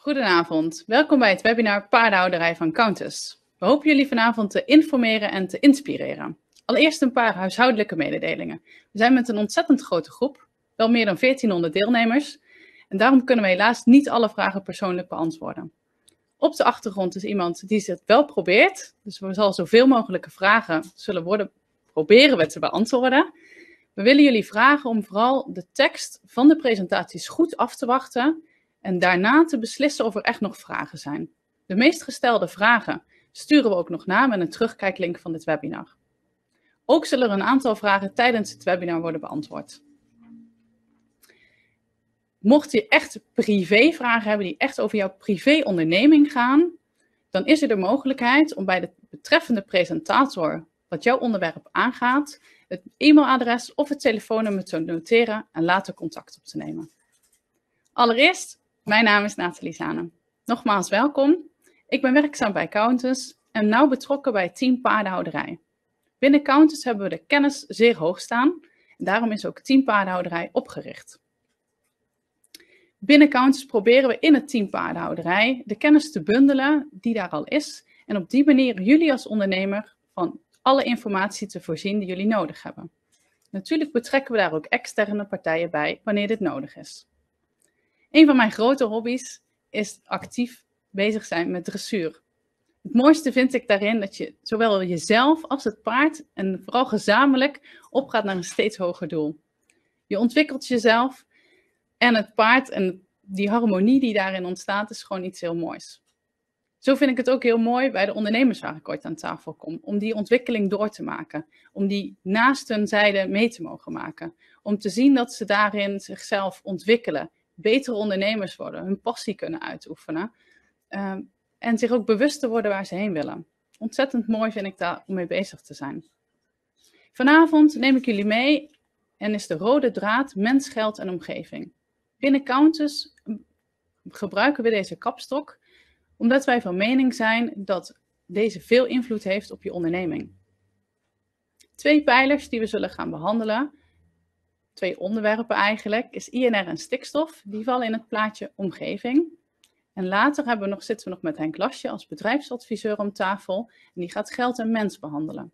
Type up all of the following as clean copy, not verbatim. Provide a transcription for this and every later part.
Goedenavond, welkom bij het webinar Paardenhouderij van Countess. We hopen jullie vanavond te informeren en te inspireren. Allereerst een paar huishoudelijke mededelingen. We zijn met een ontzettend grote groep, wel meer dan 1400 deelnemers. En daarom kunnen we helaas niet alle vragen persoonlijk beantwoorden. Op de achtergrond is iemand die het wel probeert. Dus we zullen zoveel mogelijke vragen proberen we te beantwoorden. We willen jullie vragen om vooral de tekst van de presentaties goed af te wachten en daarna te beslissen of er echt nog vragen zijn. De meest gestelde vragen sturen we ook nog na met een terugkijklink van dit webinar. Ook zullen er een aantal vragen tijdens het webinar worden beantwoord. Mocht je echt privévragen hebben die echt over jouw privéonderneming gaan, dan is er de mogelijkheid om bij de betreffende presentator wat jouw onderwerp aangaat, het e-mailadres of het telefoonnummer te noteren en later contact op te nemen. Allereerst, mijn naam is Nathalie Zane. Nogmaals welkom. Ik ben werkzaam bij Countess en nauw betrokken bij het team paardenhouderij. Binnen Countess hebben we de kennis zeer hoog staan en daarom is ook team paardenhouderij opgericht. Binnen Countess proberen we in het team paardenhouderij de kennis te bundelen die daar al is en op die manier jullie als ondernemer van alle informatie te voorzien die jullie nodig hebben. Natuurlijk betrekken we daar ook externe partijen bij wanneer dit nodig is. Een van mijn grote hobby's is actief bezig zijn met dressuur. Het mooiste vind ik daarin dat je zowel jezelf als het paard en vooral gezamenlijk opgaat naar een steeds hoger doel. Je ontwikkelt jezelf en het paard en die harmonie die daarin ontstaat is gewoon iets heel moois. Zo vind ik het ook heel mooi bij de ondernemers waar ik ooit aan tafel kom, om die ontwikkeling door te maken, om die naast hun zijde mee te mogen maken, om te zien dat ze daarin zichzelf ontwikkelen, betere ondernemers worden, hun passie kunnen uitoefenen en zich ook bewust te worden waar ze heen willen. Ontzettend mooi vind ik daar om mee bezig te zijn. Vanavond neem ik jullie mee en is de rode draad mens, geld en omgeving. Binnen Countess gebruiken we deze kapstok omdat wij van mening zijn dat deze veel invloed heeft op je onderneming. 2 pijlers die we zullen gaan behandelen, 2 onderwerpen eigenlijk, is INR en stikstof. Die vallen in het plaatje omgeving. En later zitten we nog met Henk Lasje als bedrijfsadviseur om tafel en die gaat geld en mens behandelen.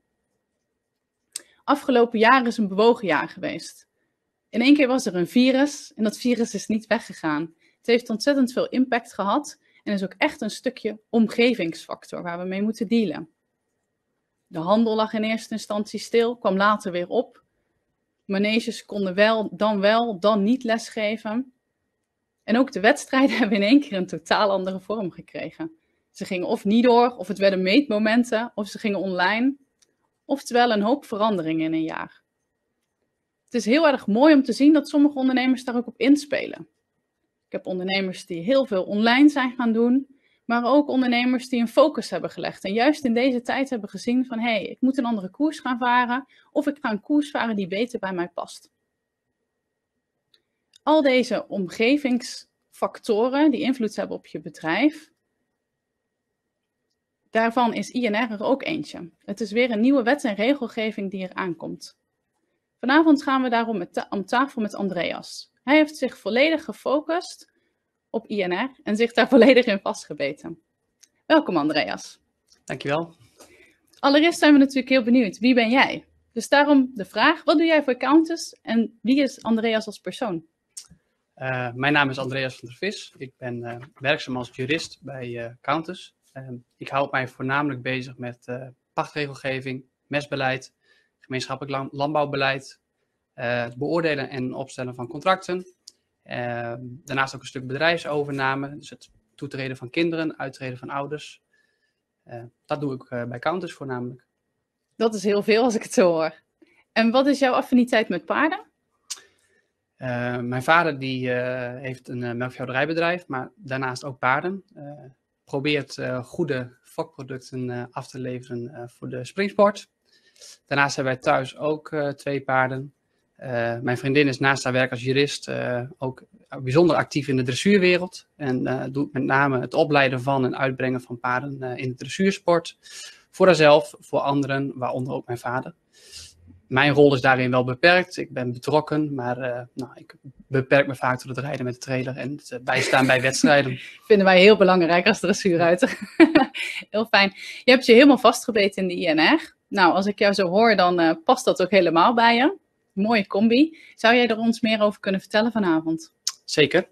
Afgelopen jaar is een bewogen jaar geweest. In één keer was er een virus en dat virus is niet weggegaan. Het heeft ontzettend veel impact gehad en is ook echt een stukje omgevingsfactor waar we mee moeten dealen. De handel lag in eerste instantie stil, kwam later weer op. Maneges konden dan niet lesgeven. En ook de wedstrijden hebben in één keer een totaal andere vorm gekregen. Ze gingen of niet door, of het werden meetmomenten, of ze gingen online. Oftewel een hoop veranderingen in een jaar. Het is heel erg mooi om te zien dat sommige ondernemers daar ook op inspelen. Ik heb ondernemers die heel veel online zijn gaan doen, maar ook ondernemers die een focus hebben gelegd. En juist in deze tijd hebben gezien van, ik moet een andere koers gaan varen, of ik ga een koers varen die beter bij mij past. Al deze omgevingsfactoren die invloed hebben op je bedrijf, daarvan is INR er ook eentje. Het is weer een nieuwe wet en regelgeving die er aankomt. Vanavond gaan we daarom om tafel met Andreas. Hij heeft zich volledig gefocust op INR en zich daar volledig in vastgebeten. Welkom Andreas. Dankjewel. Allereerst zijn we natuurlijk heel benieuwd, wie ben jij? Dus daarom de vraag, wat doe jij voor Countess en wie is Andreas als persoon? Mijn naam is Andreas van der Vis. Ik ben werkzaam als jurist bij Countess. Ik hou mij voornamelijk bezig met pachtregelgeving, mestbeleid, gemeenschappelijk landbouwbeleid, het beoordelen en opstellen van contracten. Daarnaast ook een stuk bedrijfsovername, dus het toetreden van kinderen, uittreden van ouders. Dat doe ik bij Countess voornamelijk. Dat is heel veel als ik het zo hoor. En wat is jouw affiniteit met paarden? Mijn vader heeft een melkveehouderijbedrijf, maar daarnaast ook paarden. Probeert goede fokproducten af te leveren voor de springsport. Daarnaast hebben wij thuis ook 2 paarden. Mijn vriendin is naast haar werk als jurist ook bijzonder actief in de dressuurwereld. En doet met name het opleiden van en uitbrengen van paarden in de dressuursport. Voor haarzelf, voor anderen, waaronder ook mijn vader. Mijn rol is daarin wel beperkt. Ik ben betrokken, maar ik beperk me vaak tot het rijden met de trailer en het bijstaan bij wedstrijden. Vinden wij heel belangrijk als dressuurruiter. Heel fijn. Je hebt je helemaal vastgebeten in de INR. Nou, als ik jou zo hoor, dan past dat ook helemaal bij je. Mooie combi. Zou jij er ons meer over kunnen vertellen vanavond? Zeker.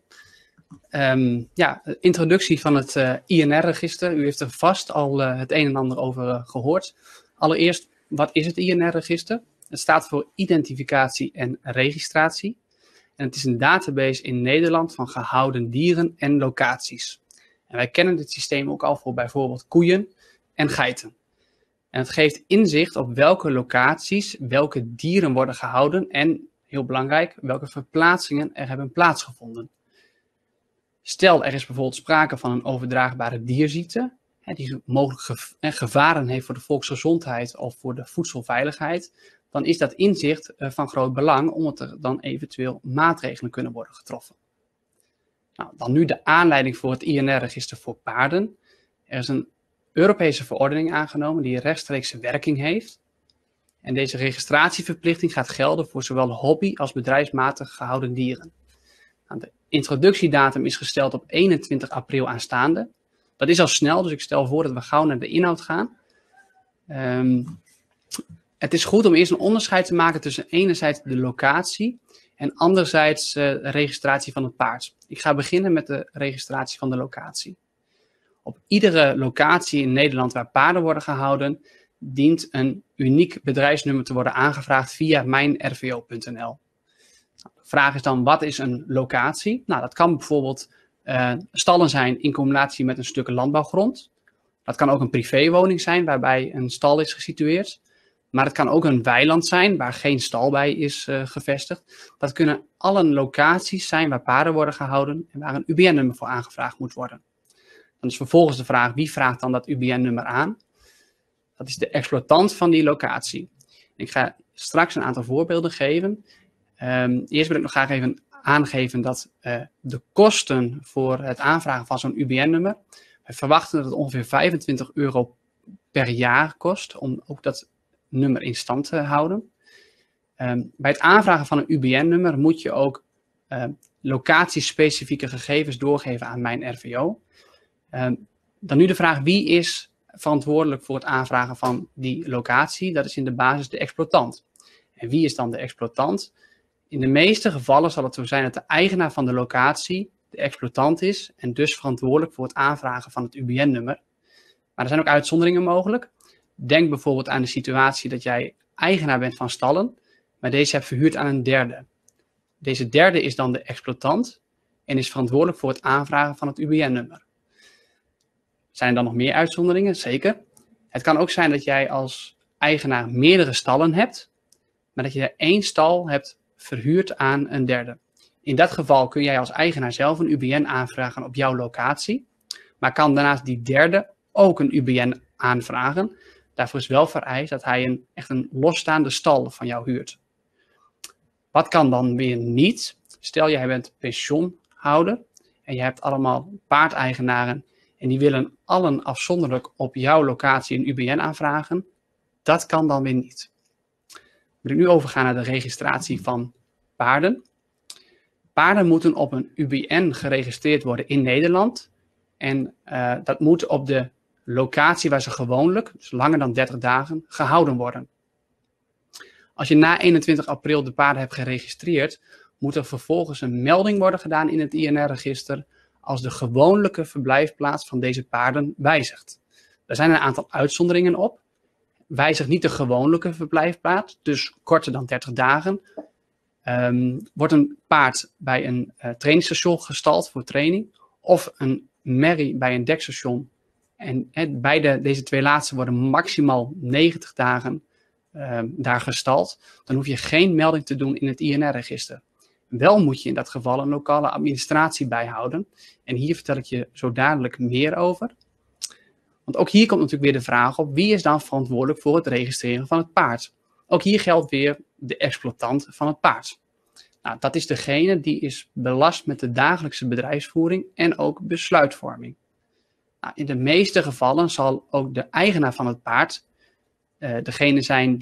Introductie van het INR-register. U heeft er vast al het een en ander over gehoord. Allereerst, wat is het INR-register? Het staat voor identificatie en registratie. En het is een database in Nederland van gehouden dieren en locaties. En wij kennen dit systeem ook al voor bijvoorbeeld koeien en geiten. En het geeft inzicht op welke locaties welke dieren worden gehouden en, heel belangrijk, welke verplaatsingen er hebben plaatsgevonden. Stel, er is bijvoorbeeld sprake van een overdraagbare dierziekte, die mogelijk gevaren heeft voor de volksgezondheid of voor de voedselveiligheid, dan is dat inzicht van groot belang, omdat er dan eventueel maatregelen kunnen worden getroffen. Nou, dan nu de aanleiding voor het INR-register voor paarden. Er is een Europese verordening aangenomen die rechtstreekse werking heeft. En deze registratieverplichting gaat gelden voor zowel hobby- als bedrijfsmatig gehouden dieren. Nou, de introductiedatum is gesteld op 21 april aanstaande. Dat is al snel, dus ik stel voor dat we gauw naar de inhoud gaan. Het is goed om eerst een onderscheid te maken tussen enerzijds de locatie en anderzijds de registratie van het paard. Ik ga beginnen met de registratie van de locatie. Op iedere locatie in Nederland waar paarden worden gehouden, dient een uniek bedrijfsnummer te worden aangevraagd via mijnrvo.nl. De vraag is dan, wat is een locatie? Nou, dat kan bijvoorbeeld stallen zijn in combinatie met een stuk landbouwgrond. Dat kan ook een privéwoning zijn waarbij een stal is gesitueerd. Maar het kan ook een weiland zijn waar geen stal bij is gevestigd. Dat kunnen alle locaties zijn waar paarden worden gehouden en waar een UBN-nummer voor aangevraagd moet worden. Dan is vervolgens de vraag, wie vraagt dan dat UBN-nummer aan? Dat is de exploitant van die locatie. Ik ga straks een aantal voorbeelden geven. Eerst wil ik nog graag even aangeven dat de kosten voor het aanvragen van zo'n UBN-nummer, we verwachten dat het ongeveer €25 per jaar kost om ook dat nummer in stand te houden. Bij het aanvragen van een UBN-nummer moet je ook locatiespecifieke gegevens doorgeven aan mijn RVO. Dan nu de vraag, wie is verantwoordelijk voor het aanvragen van die locatie? Dat is in de basis de exploitant. En wie is dan de exploitant? In de meeste gevallen zal het zo zijn dat de eigenaar van de locatie de exploitant is en dus verantwoordelijk voor het aanvragen van het UBN-nummer. Maar er zijn ook uitzonderingen mogelijk. Denk bijvoorbeeld aan de situatie dat jij eigenaar bent van stallen, maar deze hebt verhuurd aan een derde. Deze derde is dan de exploitant en is verantwoordelijk voor het aanvragen van het UBN-nummer. Zijn er dan nog meer uitzonderingen? Zeker. Het kan ook zijn dat jij als eigenaar meerdere stallen hebt, maar dat je er één stal hebt verhuurd aan een derde. In dat geval kun jij als eigenaar zelf een UBN aanvragen op jouw locatie, maar kan daarnaast die derde ook een UBN aanvragen. Daarvoor is wel vereist dat hij echt een losstaande stal van jou huurt. Wat kan dan weer niet? Stel jij bent pensioenhouder en je hebt allemaal paardeigenaren en die willen allen afzonderlijk op jouw locatie een UBN aanvragen. Dat kan dan weer niet. Moet ik nu overgaan naar de registratie van paarden. Paarden moeten op een UBN geregistreerd worden in Nederland. En dat moet op de locatie waar ze gewoonlijk, dus langer dan 30 dagen, gehouden worden. Als je na 21 april de paarden hebt geregistreerd, moet er vervolgens een melding worden gedaan in het INR-register als de gewoonlijke verblijfplaats van deze paarden wijzigt. Er zijn een aantal uitzonderingen op. Wijzigt niet de gewoonlijke verblijfplaats, dus korter dan 30 dagen. Wordt een paard bij een trainingsstation gestald voor training of een merrie bij een dekstation. En deze twee laatste worden maximaal 90 dagen daar gestald. Dan hoef je geen melding te doen in het INR-register. Wel moet je in dat geval een lokale administratie bijhouden. En hier vertel ik je zo dadelijk meer over. Want ook hier komt natuurlijk weer de vraag op, wie is dan verantwoordelijk voor het registreren van het paard? Ook hier geldt weer de exploitant van het paard. Nou, dat is degene die is belast met de dagelijkse bedrijfsvoering en ook besluitvorming. Nou, in de meeste gevallen zal ook de eigenaar van het paard degene zijn die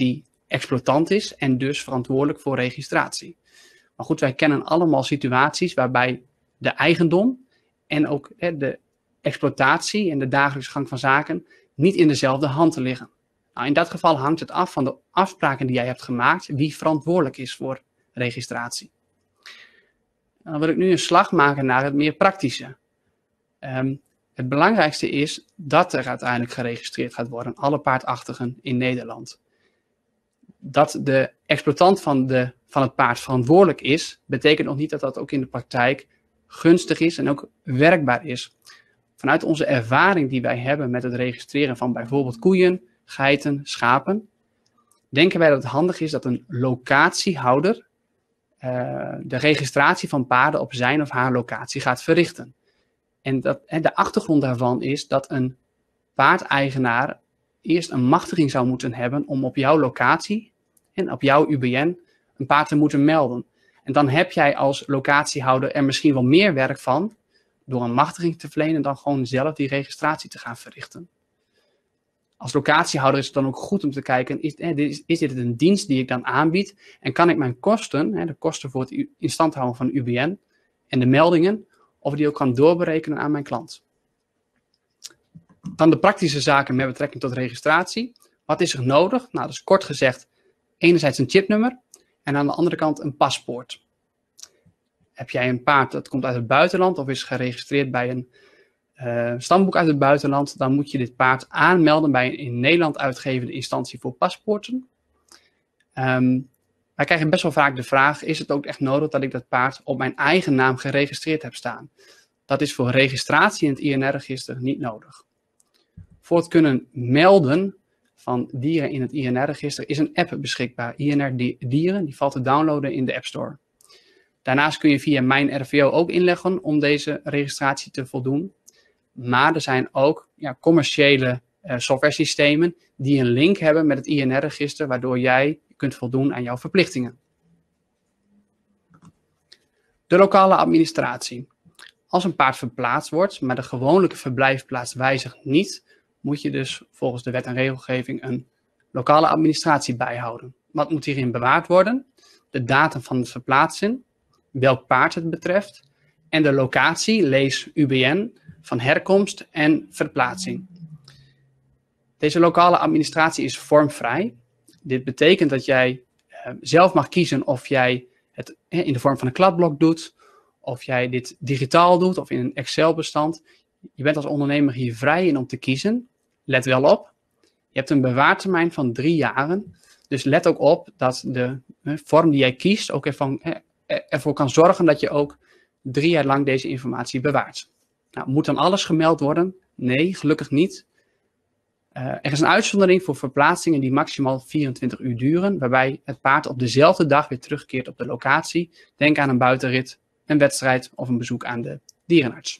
exploitant is en dus verantwoordelijk voor registratie. Maar goed, wij kennen allemaal situaties waarbij de eigendom en ook de exploitatie en de dagelijkse gang van zaken niet in dezelfde handen liggen. Nou, in dat geval hangt het af van de afspraken die jij hebt gemaakt wie verantwoordelijk is voor registratie. Dan wil ik nu een slag maken naar het meer praktische. Het belangrijkste is dat er uiteindelijk geregistreerd gaat worden, alle paardachtigen in Nederland. Dat de exploitant van het paard verantwoordelijk is, betekent nog niet dat dat ook in de praktijk gunstig is en ook werkbaar is. Vanuit onze ervaring die wij hebben met het registreren van bijvoorbeeld koeien, geiten, schapen, denken wij dat het handig is dat een locatiehouder de registratie van paarden op zijn of haar locatie gaat verrichten. En de achtergrond daarvan is dat een paardeigenaar eerst een machtiging zou moeten hebben om op jouw locatie en op jouw UBN een paard te moeten melden. En dan heb jij als locatiehouder er misschien wel meer werk van door een machtiging te verlenen dan gewoon zelf die registratie te gaan verrichten. Als locatiehouder is het dan ook goed om te kijken, is dit een dienst die ik dan aanbied en kan ik mijn kosten, de kosten voor het instand houden van UBN en de meldingen, of die ook kan doorberekenen aan mijn klant. Dan de praktische zaken met betrekking tot registratie. Wat is er nodig? Nou, dat is kort gezegd enerzijds een chipnummer en aan de andere kant een paspoort. Heb jij een paard dat komt uit het buitenland of is geregistreerd bij een stamboek uit het buitenland, dan moet je dit paard aanmelden bij een in Nederland uitgevende instantie voor paspoorten. Wij krijgen best wel vaak de vraag, is het ook echt nodig dat ik dat paard op mijn eigen naam geregistreerd heb staan? Dat is voor registratie in het INR-register niet nodig. Voor het kunnen melden van dieren in het INR-register is een app beschikbaar. INR Dieren, die valt te downloaden in de App Store. Daarnaast kun je via Mijn RVO ook inleggen om deze registratie te voldoen. Maar er zijn ook commerciële softwaresystemen die een link hebben met het INR-register, waardoor jij kunt voldoen aan jouw verplichtingen. De lokale administratie. Als een paard verplaatst wordt, maar de gewone verblijfplaats wijzigt niet, moet je dus volgens de wet en regelgeving een lokale administratie bijhouden. Wat moet hierin bewaard worden? De datum van het verplaatsen, welk paard het betreft en de locatie, lees UBN, van herkomst en verplaatsing. Deze lokale administratie is vormvrij. Dit betekent dat jij zelf mag kiezen of jij het in de vorm van een kladblok doet, of jij dit digitaal doet of in een Excel-bestand. Je bent als ondernemer hier vrij in om te kiezen. Let wel op, je hebt een bewaartermijn van 3 jaren. Dus let ook op dat de vorm die jij kiest ook ervoor kan zorgen dat je ook 3 jaar lang deze informatie bewaart. Nou, moet dan alles gemeld worden? Nee, gelukkig niet. Er is een uitzondering voor verplaatsingen die maximaal 24 uur duren, waarbij het paard op dezelfde dag weer terugkeert op de locatie. Denk aan een buitenrit, een wedstrijd of een bezoek aan de dierenarts.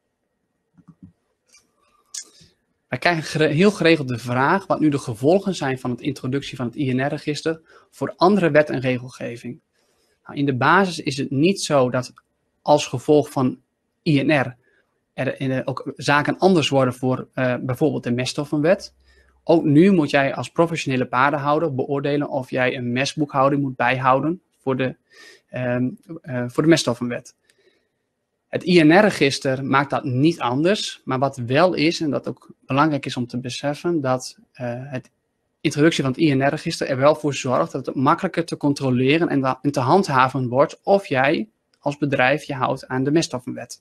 Wij krijgen heel geregeld de vraag wat nu de gevolgen zijn van de introductie van het INR-register voor andere wet en regelgeving. Nou, in de basis is het niet zo dat als gevolg van INR er ook zaken anders worden voor bijvoorbeeld de meststoffenwet. Ook nu moet jij als professionele paardenhouder beoordelen of jij een mestboekhouding moet bijhouden voor de meststoffenwet. Het INR-register maakt dat niet anders, maar wat wel is, en dat ook belangrijk is om te beseffen, dat het introductie van het INR-register er wel voor zorgt dat het makkelijker te controleren en te handhaven wordt of jij als bedrijf je houdt aan de meststoffenwet.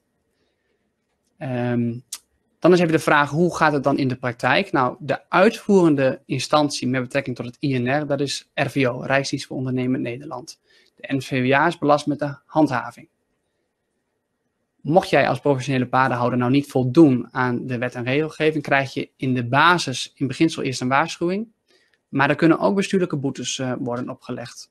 Dan is even de vraag, hoe gaat het dan in de praktijk? Nou, de uitvoerende instantie met betrekking tot het INR, dat is RVO, Rijksdienst voor Ondernemend Nederland. De NVWA is belast met de handhaving. Mocht jij als professionele paardenhouder nou niet voldoen aan de wet en regelgeving, krijg je in de basis in beginsel eerst een waarschuwing. Maar er kunnen ook bestuurlijke boetes worden opgelegd.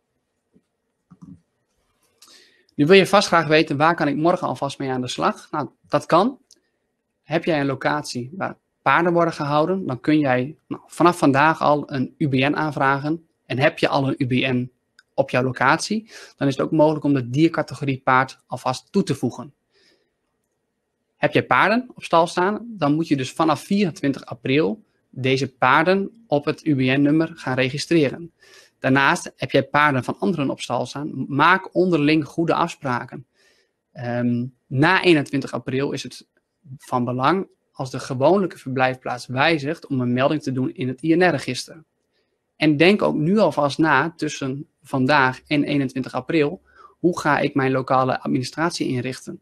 Nu wil je vast graag weten, waar kan ik morgen alvast mee aan de slag? Nou, dat kan. Heb jij een locatie waar paarden worden gehouden, dan kun jij vanaf vandaag al een UBN aanvragen. En heb je al een UBN op jouw locatie, dan is het ook mogelijk om de diercategorie paard alvast toe te voegen. Heb jij paarden op stal staan, dan moet je dus vanaf 24 april deze paarden op het UBN-nummer gaan registreren. Daarnaast heb jij paarden van anderen op stal staan. Maak onderling goede afspraken. Na 21 april is het van belang als de gewone verblijfplaats wijzigt om een melding te doen in het INR-register. En denk ook nu alvast na tussen vandaag en 21 april, hoe ga ik mijn lokale administratie inrichten?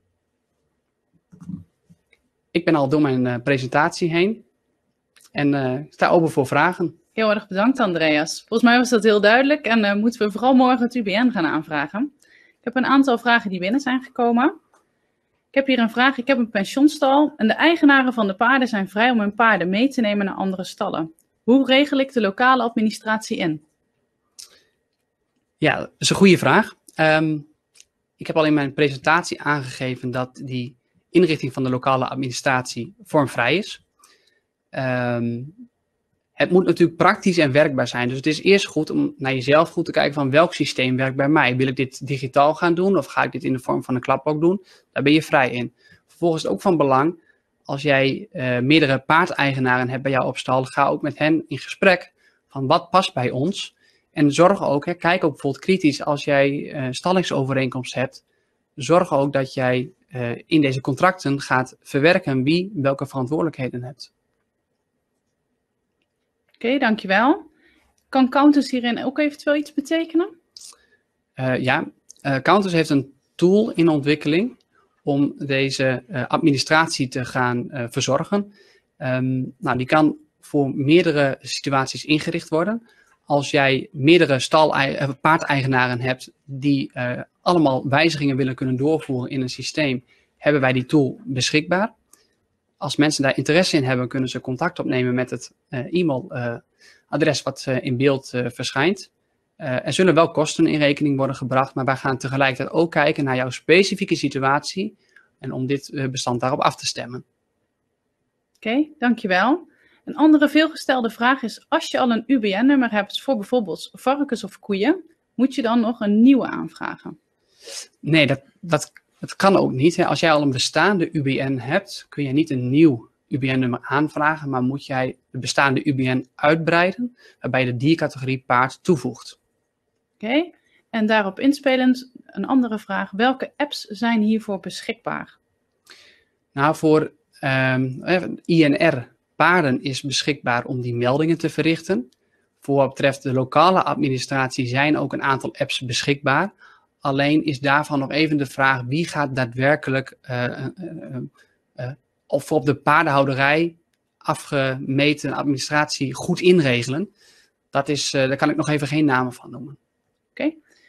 Ik ben al door mijn presentatie heen en sta open voor vragen. Heel erg bedankt, Andreas. Volgens mij was dat heel duidelijk en moeten we vooral morgen het UBN gaan aanvragen. Ik heb een aantal vragen die binnen zijn gekomen. Ik heb hier een vraag. Ik heb een pensionstal en de eigenaren van de paarden zijn vrij om hun paarden mee te nemen naar andere stallen. Hoe regel ik de lokale administratie in? Ja, dat is een goede vraag. Ik heb al in mijn presentatie aangegeven dat die inrichting van de lokale administratie vormvrij is. Het moet natuurlijk praktisch en werkbaar zijn. Dus het is eerst goed om naar jezelf goed te kijken van welk systeem werkt bij mij. Wil ik dit digitaal gaan doen of ga ik dit in de vorm van een klapbok doen? Daar ben je vrij in. Vervolgens is het ook van belang, als jij meerdere paardeigenaren hebt bij jou op stal, ga ook met hen in gesprek van wat past bij ons. En zorg ook, kijk ook bijvoorbeeld kritisch als jij stallingsovereenkomst hebt. Zorg ook dat jij in deze contracten gaat verwerken wie welke verantwoordelijkheden hebt. Oké, dankjewel. Kan Counters hierin ook eventueel iets betekenen? Counters heeft een tool in ontwikkeling om deze administratie te gaan verzorgen. Die kan voor meerdere situaties ingericht worden. Als jij meerdere paardeigenaren hebt die allemaal wijzigingen willen kunnen doorvoeren in een systeem, hebben wij die tool beschikbaar. Als mensen daar interesse in hebben, kunnen ze contact opnemen met het e-mailadres wat in beeld verschijnt. Er zullen wel kosten in rekening worden gebracht, maar wij gaan tegelijkertijd ook kijken naar jouw specifieke situatie en om dit bestand daarop af te stemmen. Oké, dankjewel. Een andere veelgestelde vraag is, als je al een UBN-nummer hebt voor bijvoorbeeld varkens of koeien, moet je dan nog een nieuwe aanvragen? Nee, dat kan ook niet. Als jij al een bestaande UBN hebt, kun je niet een nieuw UBN-nummer aanvragen, maar moet jij de bestaande UBN uitbreiden, waarbij je de diercategorie paard toevoegt. Oké, en daarop inspelend een andere vraag. Welke apps zijn hiervoor beschikbaar? Nou, voor INR paarden is beschikbaar om die meldingen te verrichten. Voor wat betreft de lokale administratie zijn ook een aantal apps beschikbaar. Alleen is daarvan nog even de vraag, wie gaat daadwerkelijk of op de paardenhouderij afgemeten administratie goed inregelen. Daar kan ik nog even geen namen van noemen. Oké.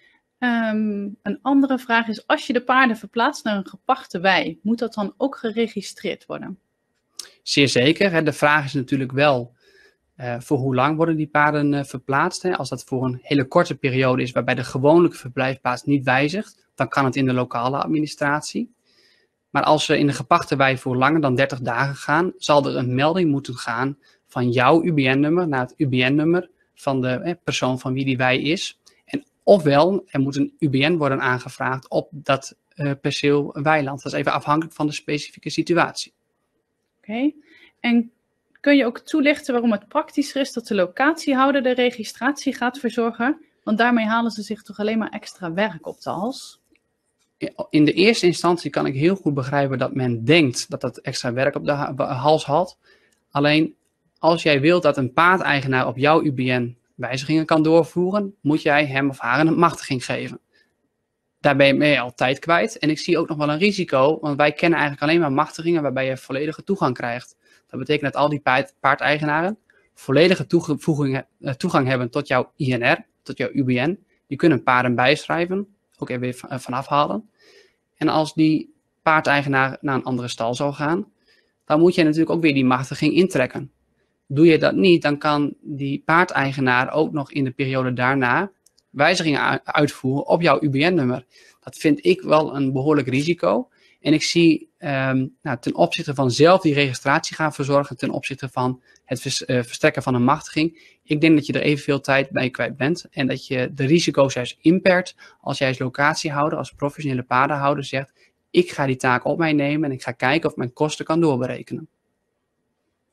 Een andere vraag is, als je de paarden verplaatst naar een gepachte wei, moet dat dan ook geregistreerd worden? Zeer zeker. De vraag is natuurlijk wel, voor hoe lang worden die paarden verplaatst? Als dat voor een hele korte periode is, waarbij de gewone verblijfplaats niet wijzigt, dan kan het in de lokale administratie. Maar als we in de gepachte wei voor langer dan 30 dagen gaan, zal er een melding moeten gaan van jouw UBN-nummer naar het UBN-nummer van de persoon van wie die wei is. En ofwel, er moet een UBN worden aangevraagd op dat perceel weiland. Dat is even afhankelijk van de specifieke situatie. Oké. En kun je ook toelichten waarom het praktischer is dat de locatiehouder de registratie gaat verzorgen? Want daarmee halen ze zich toch alleen maar extra werk op de hals? In de eerste instantie kan ik heel goed begrijpen dat men denkt dat dat extra werk op de hals haalt. Alleen als jij wilt dat een paardeigenaar op jouw UBN wijzigingen kan doorvoeren, moet jij hem of haar een machtiging geven. Daar ben je al tijd kwijt. En ik zie ook nog wel een risico, want wij kennen eigenlijk alleen maar machtigingen waarbij je volledige toegang krijgt. Dat betekent dat al die paardeigenaren volledige toegang hebben tot jouw INR, tot jouw UBN. Die kunnen paarden bijschrijven, ook er weer vanaf halen. En als die paardeigenaar naar een andere stal zou gaan, dan moet je natuurlijk ook weer die machtiging intrekken. Doe je dat niet, dan kan die paardeigenaar ook nog in de periode daarna wijzigingen uitvoeren op jouw UBN-nummer. Dat vind ik wel een behoorlijk risico. En ik zie ten opzichte van zelf die registratie gaan verzorgen, ten opzichte van het verstrekken van een machtiging. Ik denk dat je er evenveel tijd bij kwijt bent en dat je de risico's juist inperkt als jij als locatiehouder, als professionele paardenhouder zegt, ik ga die taak op mij nemen en ik ga kijken of mijn kosten kan doorberekenen.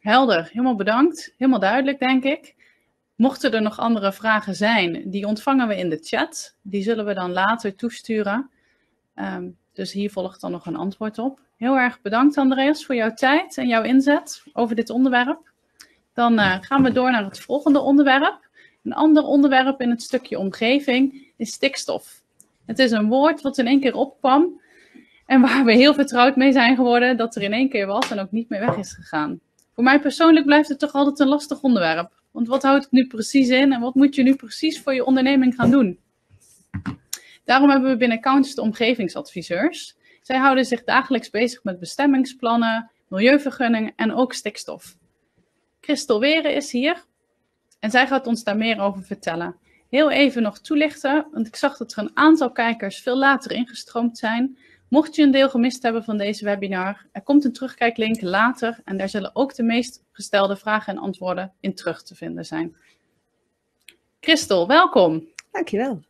Helder, helemaal bedankt. Helemaal duidelijk, denk ik. Mochten er nog andere vragen zijn, die ontvangen we in de chat. Die zullen we dan later toesturen. Dus hier volgt dan nog een antwoord op. Heel erg bedankt, Andreas, voor jouw tijd en jouw inzet over dit onderwerp. Dan gaan we door naar het volgende onderwerp. Een ander onderwerp in het stukje omgeving is stikstof. Het is een woord wat in één keer opkwam en waar we heel vertrouwd mee zijn geworden dat er in één keer was en ook niet meer weg is gegaan. Voor mij persoonlijk blijft het toch altijd een lastig onderwerp. Want wat houdt het nu precies in en wat moet je nu precies voor je onderneming gaan doen? Daarom hebben we binnen Counters de omgevingsadviseurs. Zij houden zich dagelijks bezig met bestemmingsplannen, milieuvergunningen en ook stikstof. Christel Weren is hier en zij gaat ons daar meer over vertellen. Heel even nog toelichten, want ik zag dat er een aantal kijkers veel later ingestroomd zijn. Mocht je een deel gemist hebben van deze webinar, er komt een terugkijklink later en daar zullen ook de meest gestelde vragen en antwoorden in terug te vinden zijn. Christel, welkom. Dankjewel.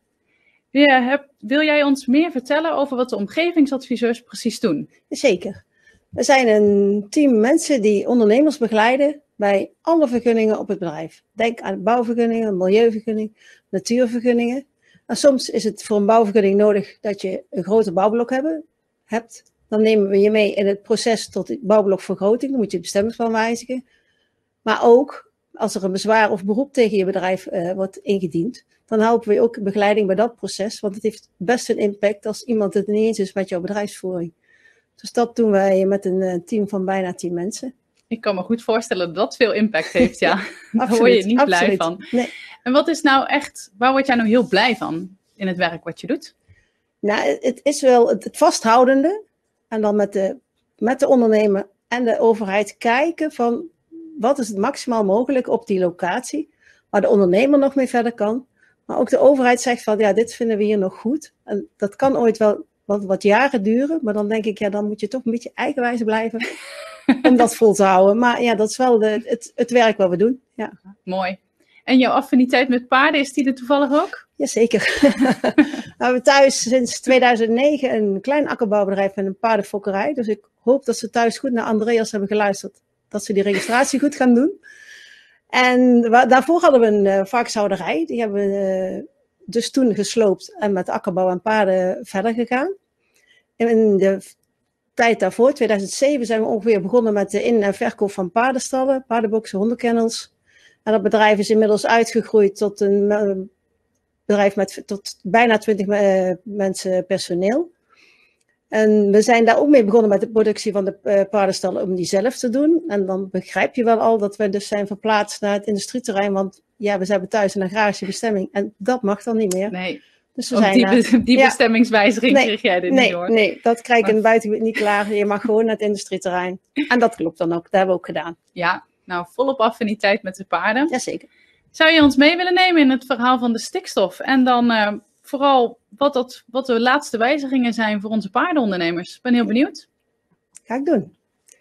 Wil jij ons meer vertellen over wat de omgevingsadviseurs precies doen? Zeker. We zijn een team mensen die ondernemers begeleiden bij alle vergunningen op het bedrijf. Denk aan bouwvergunningen, milieuvergunning, natuurvergunningen. En soms is het voor een bouwvergunning nodig dat je een groter bouwblok hebt. Dan nemen we je mee in het proces tot de bouwblokvergroting. Dan moet je het bestemmingsplan wijzigen. Maar ook als er een bezwaar of beroep tegen je bedrijf wordt ingediend, dan helpen we je ook begeleiding bij dat proces. Want het heeft best een impact als iemand het niet eens is met jouw bedrijfsvoering. Dus dat doen wij met een team van bijna 10 mensen. Ik kan me goed voorstellen dat dat veel impact heeft, ja. Daar word je niet blij van. Nee. En wat is nou echt, waar word jij nou heel blij van in het werk wat je doet? Nou, het is wel het vasthoudende. En dan met de ondernemer en de overheid kijken van wat is het maximaal mogelijk op die locatie. Waar de ondernemer nog mee verder kan. Maar ook de overheid zegt van ja, dit vinden we hier nog goed. En dat kan ooit wel wat jaren duren. Maar dan denk ik, ja, dan moet je toch een beetje eigenwijs blijven. Om dat vol te houden. Maar ja, dat is wel het werk wat we doen. Ja. Mooi. En jouw affiniteit met paarden, is die er toevallig ook? Jazeker. We hebben thuis sinds 2009 een klein akkerbouwbedrijf met een paardenfokkerij. Dus ik hoop dat ze thuis goed naar Andreas hebben geluisterd. Dat ze die registratie goed gaan doen. En daarvoor hadden we een varkenshouderij. Die hebben we dus toen gesloopt en met akkerbouw en paarden verder gegaan. In de tijd daarvoor, 2007, zijn we ongeveer begonnen met de in- en verkoop van paardenstallen, paardenboksen, hondenkennels. En dat bedrijf is inmiddels uitgegroeid tot een bedrijf met tot bijna 20 mensen personeel. En we zijn daar ook mee begonnen met de productie van de paardenstallen om die zelf te doen. En dan begrijp je wel al dat we dus zijn verplaatst naar het industrieterrein. Want ja, we hebben thuis een agrarische bestemming en dat mag dan niet meer. Nee, dus we zijn, die bestemmingswijziging kreeg jij er niet door. Nee, dat krijg ik in het buitengebied niet klaar. Je mag gewoon naar het industrieterrein. En dat klopt dan ook, dat hebben we ook gedaan. Ja, nou volop affiniteit met de paarden. Jazeker. Zou je ons mee willen nemen in het verhaal van de stikstof? En dan vooral wat de laatste wijzigingen zijn voor onze paardenondernemers. Ik ben heel benieuwd. Ga ik doen.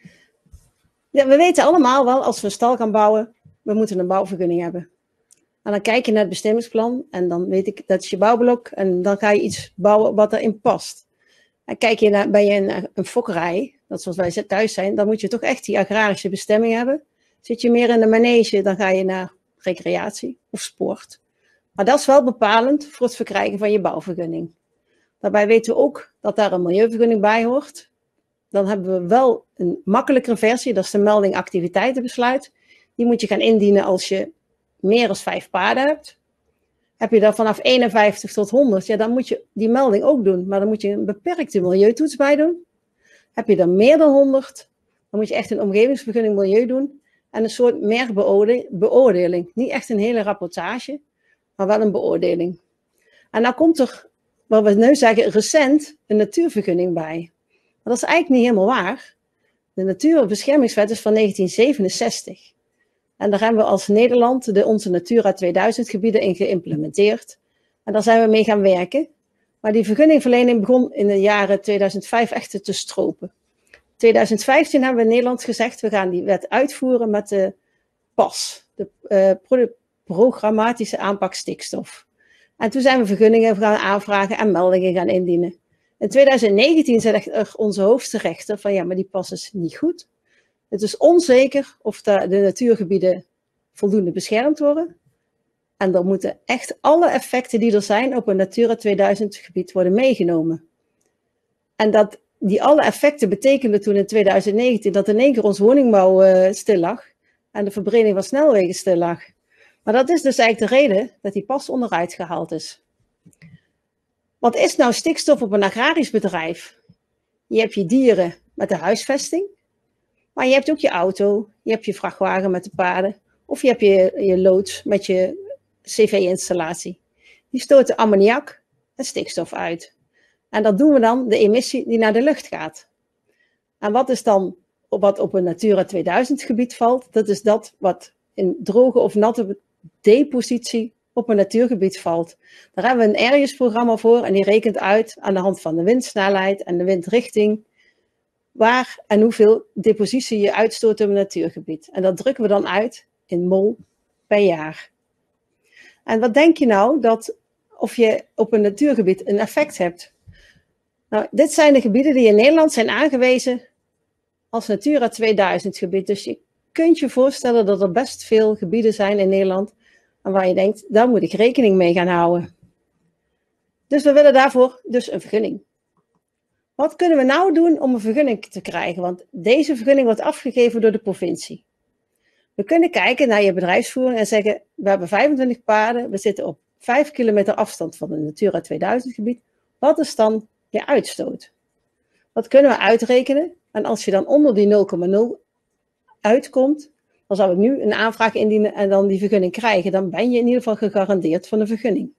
Ja, we weten allemaal wel, als we een stal gaan bouwen, we moeten een bouwvergunning hebben. En dan kijk je naar het bestemmingsplan en dan weet ik, dat is je bouwblok. En dan ga je iets bouwen wat erin past. En kijk je naar, ben je een fokkerij, dat zoals wij thuis zijn, dan moet je toch echt die agrarische bestemming hebben. Zit je meer in de manege, dan ga je naar recreatie of sport. Maar dat is wel bepalend voor het verkrijgen van je bouwvergunning. Daarbij weten we ook dat daar een milieuvergunning bij hoort. Dan hebben we wel een makkelijkere versie, dat is de melding activiteitenbesluit. Die moet je gaan indienen als je meer dan 5 paarden hebt. Heb je daar vanaf 51 tot 100, ja, dan moet je die melding ook doen. Maar dan moet je een beperkte milieutoets bij doen. Heb je er meer dan 100, dan moet je echt een omgevingsvergunning milieu doen. En een soort merkbeoordeling. Niet echt een hele rapportage, maar wel een beoordeling. En nou komt er, wat we nu zeggen, recent een natuurvergunning bij. Maar dat is eigenlijk niet helemaal waar. De Natuurbeschermingswet is van 1967. En daar hebben we als Nederland onze Natura 2000 gebieden in geïmplementeerd. En daar zijn we mee gaan werken. Maar die vergunningverlening begon in de jaren 2005 echt te stropen. 2015 hebben we in Nederland gezegd, we gaan die wet uitvoeren met de PAS. De programmatische aanpak stikstof. En toen zijn we vergunningen gaan aanvragen en meldingen gaan indienen. In 2019 zei onze hoogste rechter van ja, maar die PAS is niet goed. Het is onzeker of de natuurgebieden voldoende beschermd worden. En dan moeten echt alle effecten die er zijn op een Natura 2000 gebied worden meegenomen. En dat die alle effecten betekenden toen in 2019 dat in één keer ons woningbouw stil lag. En de verbreding van snelwegen stil lag. Maar dat is dus eigenlijk de reden dat die pas onderuit gehaald is. Wat is nou stikstof op een agrarisch bedrijf? Je hebt je dieren met de huisvesting. Maar je hebt ook je auto, je hebt je vrachtwagen met de paarden. Of je hebt je loods met je cv-installatie. Die stoten ammoniak en stikstof uit. En dat doen we dan, de emissie die naar de lucht gaat. En wat is dan wat op een Natura 2000 gebied valt? Dat is dat wat in droge of natte depositie op een natuurgebied valt. Daar hebben we een ARIES-programma voor en die rekent uit aan de hand van de windsnelheid en de windrichting waar en hoeveel depositie je uitstoot op een natuurgebied. En dat drukken we dan uit in mol per jaar. En wat denk je nou dat of je op een natuurgebied een effect hebt? Nou, dit zijn de gebieden die in Nederland zijn aangewezen als Natura 2000 gebied. Dus je kunt je voorstellen dat er best veel gebieden zijn in Nederland en waar je denkt, daar moet ik rekening mee gaan houden. Dus we willen daarvoor dus een vergunning. Wat kunnen we nou doen om een vergunning te krijgen? Want deze vergunning wordt afgegeven door de provincie. We kunnen kijken naar je bedrijfsvoering en zeggen, we hebben 25 paarden, we zitten op 5 kilometer afstand van een Natura 2000 gebied. Wat is dan je uitstoot? Wat kunnen we uitrekenen? En als je dan onder die 0,0 uitkomt, dan zou ik nu een aanvraag indienen en dan die vergunning krijgen. Dan ben je in ieder geval gegarandeerd van een vergunning.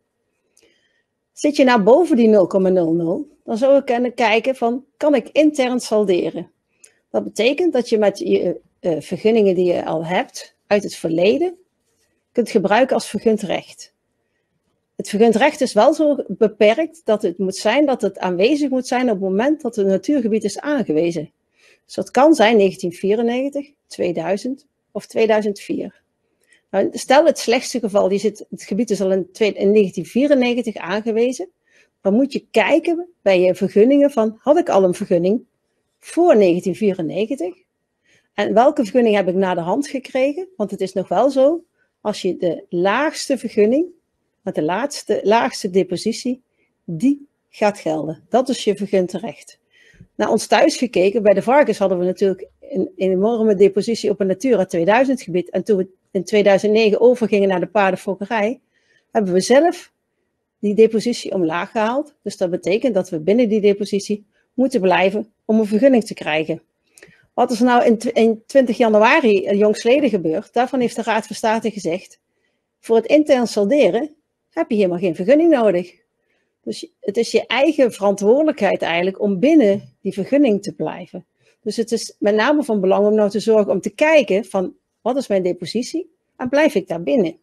Zit je nou boven die 0,00, dan zou ik kunnen kijken van, kan ik intern salderen? Dat betekent dat je met je vergunningen die je al hebt uit het verleden kunt gebruiken als vergund recht. Het vergund recht is wel zo beperkt dat het moet zijn dat het aanwezig moet zijn op het moment dat het natuurgebied is aangewezen. Dus dat kan zijn 1994, 2000 of 2004. Nou, stel het slechtste geval, het gebied is al in 1994 aangewezen. Dan moet je kijken bij je vergunningen van, had ik al een vergunning voor 1994? En welke vergunning heb ik na de hand gekregen? Want het is nog wel zo, als je de laagste vergunning, met de laagste depositie, die gaat gelden. Dat is je vergund recht. Naar ons thuis gekeken, bij de varkens hadden we natuurlijk een enorme depositie op een Natura 2000 gebied. En toen we in 2009 overgingen naar de paardenfokkerij, hebben we zelf die depositie omlaag gehaald. Dus dat betekent dat we binnen die depositie moeten blijven om een vergunning te krijgen. Wat is er nou in 20 januari jongstleden gebeurd? Daarvan heeft de Raad van State gezegd, voor het intern salderen heb je helemaal geen vergunning nodig. Dus het is je eigen verantwoordelijkheid eigenlijk om binnen die vergunning te blijven. Dus het is met name van belang om nou te zorgen om te kijken van, wat is mijn depositie en blijf ik daar binnen?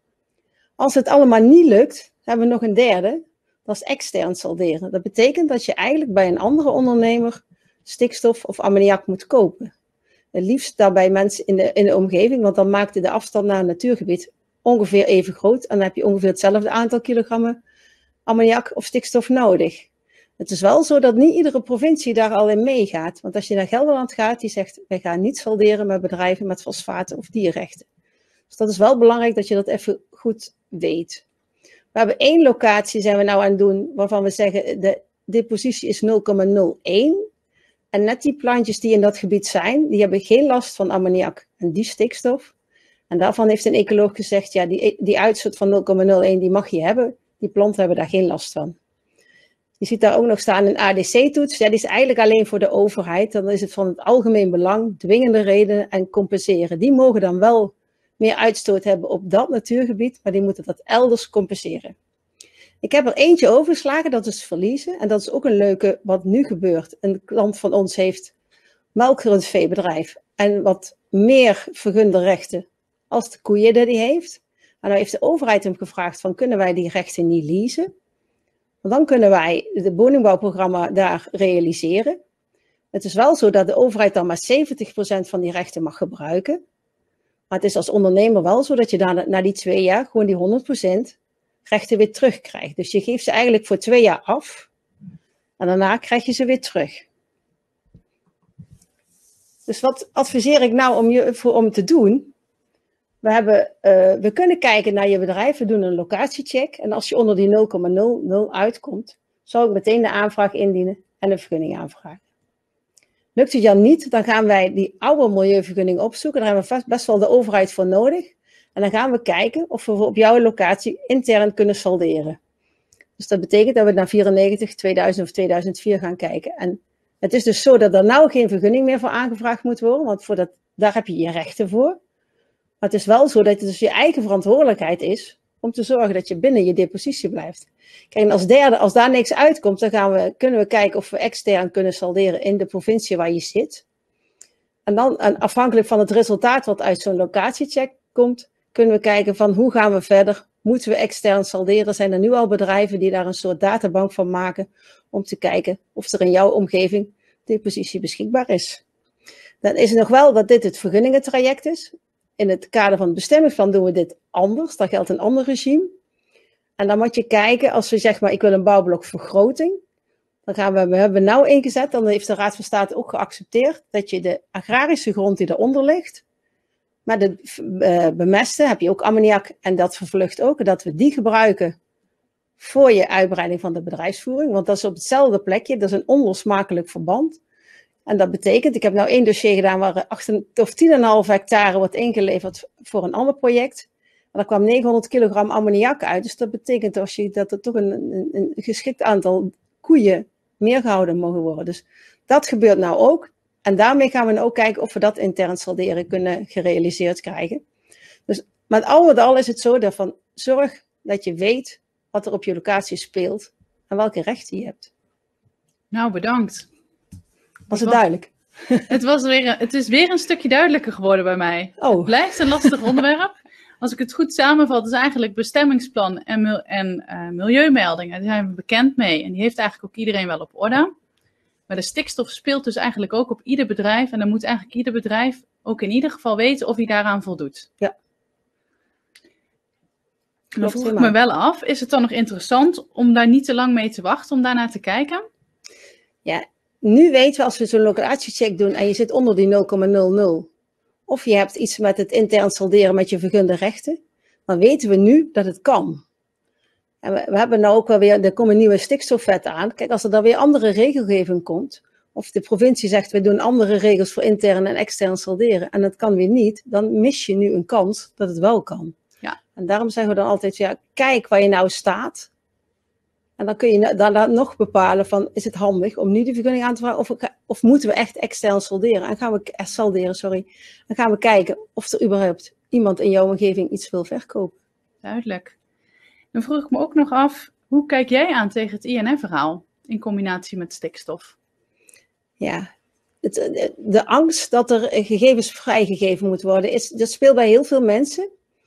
Als het allemaal niet lukt, hebben we nog een derde, dat is extern salderen. Dat betekent dat je eigenlijk bij een andere ondernemer stikstof of ammoniak moet kopen. Het liefst daarbij mensen in de omgeving, want dan maakt de afstand naar een natuurgebied ongeveer even groot. En dan heb je ongeveer hetzelfde aantal kilogrammen ammoniak of stikstof nodig. Het is wel zo dat niet iedere provincie daar al in meegaat. Want als je naar Gelderland gaat, die zegt, wij gaan niet salderen met bedrijven met fosfaten of dierrechten. Dus dat is wel belangrijk dat je dat even goed weet. We hebben 1 locatie, zijn we nou aan het doen, waarvan we zeggen, de depositie is 0,01. En net die plantjes die in dat gebied zijn, die hebben geen last van ammoniak en die stikstof. En daarvan heeft een ecoloog gezegd, ja, die uitstoot van 0,01, die mag je hebben. Die planten hebben daar geen last van. Je ziet daar ook nog staan een ADC-toets. Ja, die is eigenlijk alleen voor de overheid. Dan is het van het algemeen belang, dwingende redenen en compenseren. Die mogen dan wel meer uitstoot hebben op dat natuurgebied, maar die moeten dat elders compenseren. Ik heb er eentje overgeslagen, dat is Verliezen. En dat is ook een leuke, wat nu gebeurt. Een klant van ons heeft melkrundveebedrijf en wat meer vergunde rechten als de koeien die hij heeft. En dan heeft de overheid hem gevraagd van, kunnen wij die rechten niet leasen? Want dan kunnen wij het woningbouwprogramma daar realiseren. Het is wel zo dat de overheid dan maar 70% van die rechten mag gebruiken. Maar het is als ondernemer wel zo dat je na die 2 jaar gewoon die 100% rechten weer terugkrijgt. Dus je geeft ze eigenlijk voor 2 jaar af. En daarna krijg je ze weer terug. Dus wat adviseer ik nou om te doen? We kunnen kijken naar je bedrijf. We doen een locatiecheck. En als je onder die 0,00 uitkomt, zou ik meteen de aanvraag indienen en een vergunning aanvragen. Lukt het dan niet, dan gaan wij die oude milieuvergunning opzoeken. Daar hebben we best wel de overheid voor nodig. En dan gaan we kijken of we op jouw locatie intern kunnen salderen. Dus dat betekent dat we naar 94, 2000 of 2004 gaan kijken. En het is dus zo dat er nou geen vergunning meer voor aangevraagd moet worden, want daar heb je je rechten voor. Maar het is wel zo dat het dus je eigen verantwoordelijkheid is om te zorgen dat je binnen je depositie blijft. Kijk, en als derde, als daar niks uitkomt, dan kunnen we kijken of we extern kunnen salderen in de provincie waar je zit. En dan, afhankelijk van het resultaat wat uit zo'n locatiecheck komt, kunnen we kijken van hoe gaan we verder? Moeten we extern salderen? Zijn er nu al bedrijven die daar een soort databank van maken om te kijken of er in jouw omgeving depositie beschikbaar is? Dan is het nog wel dat dit het vergunningentraject is. In het kader van het bestemmingsplan doen we dit anders. Daar geldt een ander regime. En dan moet je kijken, als we zeggen maar ik wil een bouwblokvergroting. Dan we hebben nou ingezet, dan heeft de Raad van State ook geaccepteerd dat je de agrarische grond die eronder ligt, maar de bemesten heb je ook ammoniak en dat vervlucht ook, dat we die gebruiken voor je uitbreiding van de bedrijfsvoering. Want dat is op hetzelfde plekje, dat is een onlosmakelijk verband. En dat betekent, ik heb nou 1 dossier gedaan waar 10,5 hectare wordt ingeleverd voor een ander project. En daar kwam 900 kilogram ammoniak uit. Dus dat betekent dat er toch een geschikt aantal koeien meer gehouden mogen worden. Dus dat gebeurt nou ook. En daarmee gaan we ook kijken of we dat intern salderen kunnen gerealiseerd krijgen. Dus met al met al is het zo dat zorg dat je weet wat er op je locatie speelt en welke rechten je hebt. Nou, bedankt. Was het duidelijk? Het is weer een stukje duidelijker geworden bij mij. Oh. Het blijft een lastig onderwerp. Als ik het goed samenvat, is eigenlijk bestemmingsplan en milieumeldingen. Daar zijn we bekend mee. En die heeft eigenlijk ook iedereen wel op orde. Maar de stikstof speelt dus eigenlijk ook op ieder bedrijf. En dan moet eigenlijk ieder bedrijf ook in ieder geval weten of hij daaraan voldoet. Ja. Dan vroeg ik me wel af, is het dan nog interessant om daar niet te lang mee te wachten, om daarnaar te kijken? Ja, nu weten we als we zo'n locatiecheck doen en je zit onder die 0,00. Of je hebt iets met het intern salderen met je vergunde rechten. Dan weten we nu dat het kan. En we hebben nou ook wel weer, er komen nieuwe stikstofwetten aan. Kijk, als er dan weer andere regelgeving komt. Of de provincie zegt, we doen andere regels voor intern en extern salderen. En dat kan weer niet. Dan mis je nu een kans dat het wel kan. Ja. En daarom zeggen we dan altijd, ja, kijk waar je nou staat. En dan kun je dan nog bepalen van, is het handig om nu die vergunning aan te vragen? Of moeten we echt extern salderen? En gaan we kijken of er überhaupt iemand in jouw omgeving iets wil verkopen. Duidelijk. Dan vroeg ik me ook nog af, hoe kijk jij aan tegen het INF-verhaal in combinatie met stikstof? Ja, de angst dat er gegevens vrijgegeven moeten worden, dat speelt bij heel veel mensen.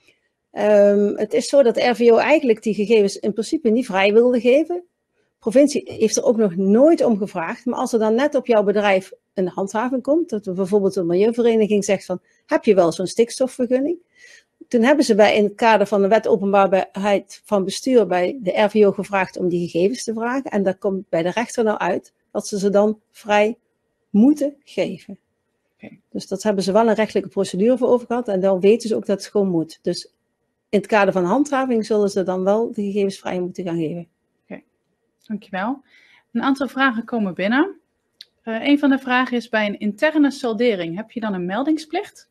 Het is zo dat de RVO eigenlijk die gegevens in principe niet vrij wilde geven. De provincie heeft er ook nog nooit om gevraagd. Maar als er dan net op jouw bedrijf een handhaving komt, dat bijvoorbeeld een milieuvereniging zegt van, heb je wel zo'n stikstofvergunning? Toen hebben ze in het kader van de wet openbaarheid van bestuur bij de RVO gevraagd om die gegevens te vragen. En daar komt bij de rechter nou uit dat ze dan vrij moeten geven. Okay. Dus dat hebben ze wel een rechtelijke procedure voor over gehad. En dan weten ze ook dat het gewoon moet. Dus in het kader van handhaving zullen ze dan wel de gegevens vrij moeten gaan geven. Oké, dankjewel. Een aantal vragen komen binnen. Een van de vragen is, bij een interne saldering, heb je dan een meldingsplicht?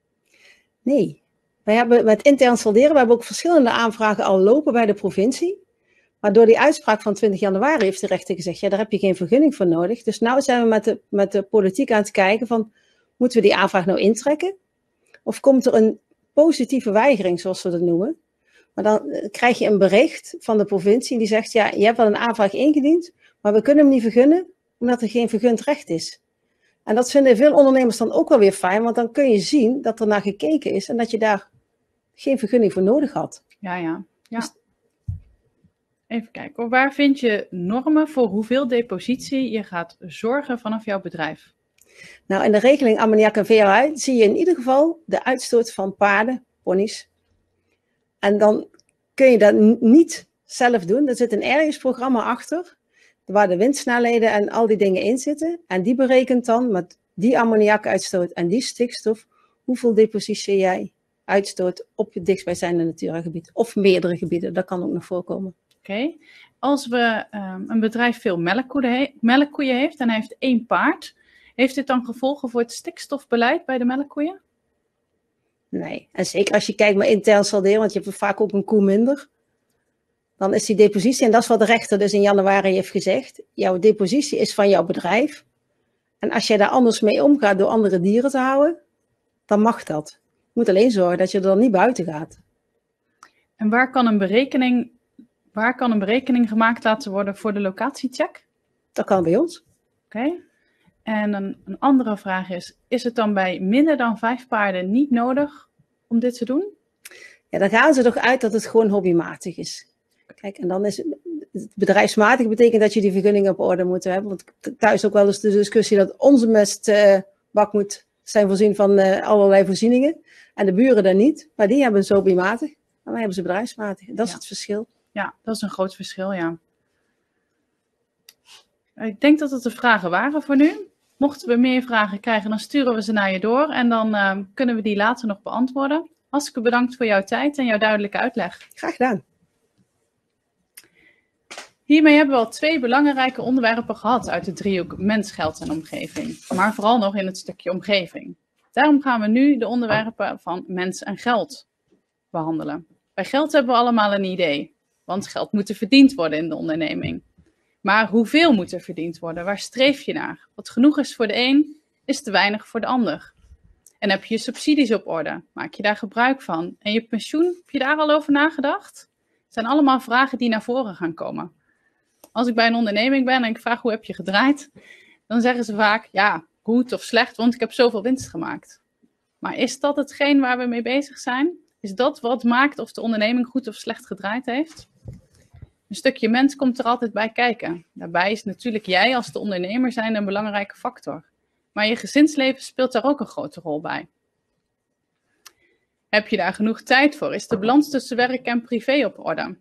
Nee. Wij hebben met intern salderen, we hebben ook verschillende aanvragen al lopen bij de provincie. Maar door die uitspraak van 20 januari heeft de rechter gezegd, ja, daar heb je geen vergunning voor nodig. Dus nu zijn we met de politiek aan het kijken van, moeten we die aanvraag nou intrekken? Of komt er een positieve weigering, zoals we dat noemen? Maar dan krijg je een bericht van de provincie die zegt, ja, je hebt wel een aanvraag ingediend, maar we kunnen hem niet vergunnen, omdat er geen vergund recht is. En dat vinden veel ondernemers dan ook wel weer fijn, want dan kun je zien dat er naar gekeken is en dat je daar geen vergunning voor nodig had. Ja. Dus, even kijken, waar vind je normen voor hoeveel depositie je gaat zorgen vanaf jouw bedrijf? Nou, in de regeling ammoniak en VOC zie je in ieder geval de uitstoot van paarden, ponies. En dan kun je dat niet zelf doen. Er zit een ergingsprogramma achter, waar de windsnelheden en al die dingen in zitten. En die berekent dan met die ammoniakuitstoot en die stikstof, hoeveel depositie jij uitstoot op het dichtstbijzijnde Naturagebied. Of meerdere gebieden, dat kan ook nog voorkomen. Oké. Als we een bedrijf veel melkkoeien heeft en hij heeft 1 paard, heeft dit dan gevolgen voor het stikstofbeleid bij de melkkoeien? Nee, en zeker als je kijkt naar intern salderen, want je hebt vaak ook een koe minder. Dan is die depositie, en dat is wat de rechter dus in januari heeft gezegd. Jouw depositie is van jouw bedrijf. En als jij daar anders mee omgaat door andere dieren te houden, dan mag dat. Je moet alleen zorgen dat je er dan niet buiten gaat. En waar kan een berekening gemaakt laten worden voor de locatiecheck? Dat kan bij ons. Oké. En een andere vraag is het dan bij minder dan 5 paarden niet nodig om dit te doen? Ja, dan gaan ze toch uit dat het gewoon hobbymatig is. Kijk, en dan is het bedrijfsmatig betekent dat je die vergunningen op orde moet hebben. Want thuis ook wel eens de discussie dat onze mestbak moet zijn voorzien van allerlei voorzieningen. En de buren dan niet. Maar die hebben ze hobbymatig. En wij hebben ze bedrijfsmatig. Dat is het verschil. Ja, dat is een groot verschil, ja. Ik denk dat het de vragen waren voor nu. Mochten we meer vragen krijgen, dan sturen we ze naar je door. En dan kunnen we die later nog beantwoorden. Hartstikke bedankt voor jouw tijd en jouw duidelijke uitleg. Graag gedaan. Hiermee hebben we al 2 belangrijke onderwerpen gehad uit de driehoek mens, geld en omgeving. Maar vooral nog in het stukje omgeving. Daarom gaan we nu de onderwerpen van mens en geld behandelen. Bij geld hebben we allemaal een idee. Want geld moet er verdiend worden in de onderneming. Maar hoeveel moet er verdiend worden? Waar streef je naar? Wat genoeg is voor de een, is te weinig voor de ander. En heb je je subsidies op orde? Maak je daar gebruik van? En je pensioen, heb je daar al over nagedacht? Het zijn allemaal vragen die naar voren gaan komen. Als ik bij een onderneming ben en ik vraag hoe heb je gedraaid, dan zeggen ze vaak, ja, goed of slecht, want ik heb zoveel winst gemaakt. Maar is dat hetgeen waar we mee bezig zijn? Is dat wat maakt of de onderneming goed of slecht gedraaid heeft? Een stukje mens komt er altijd bij kijken. Daarbij is natuurlijk jij als de ondernemer zijn een belangrijke factor. Maar je gezinsleven speelt daar ook een grote rol bij. Heb je daar genoeg tijd voor? Is de balans tussen werk en privé op orde?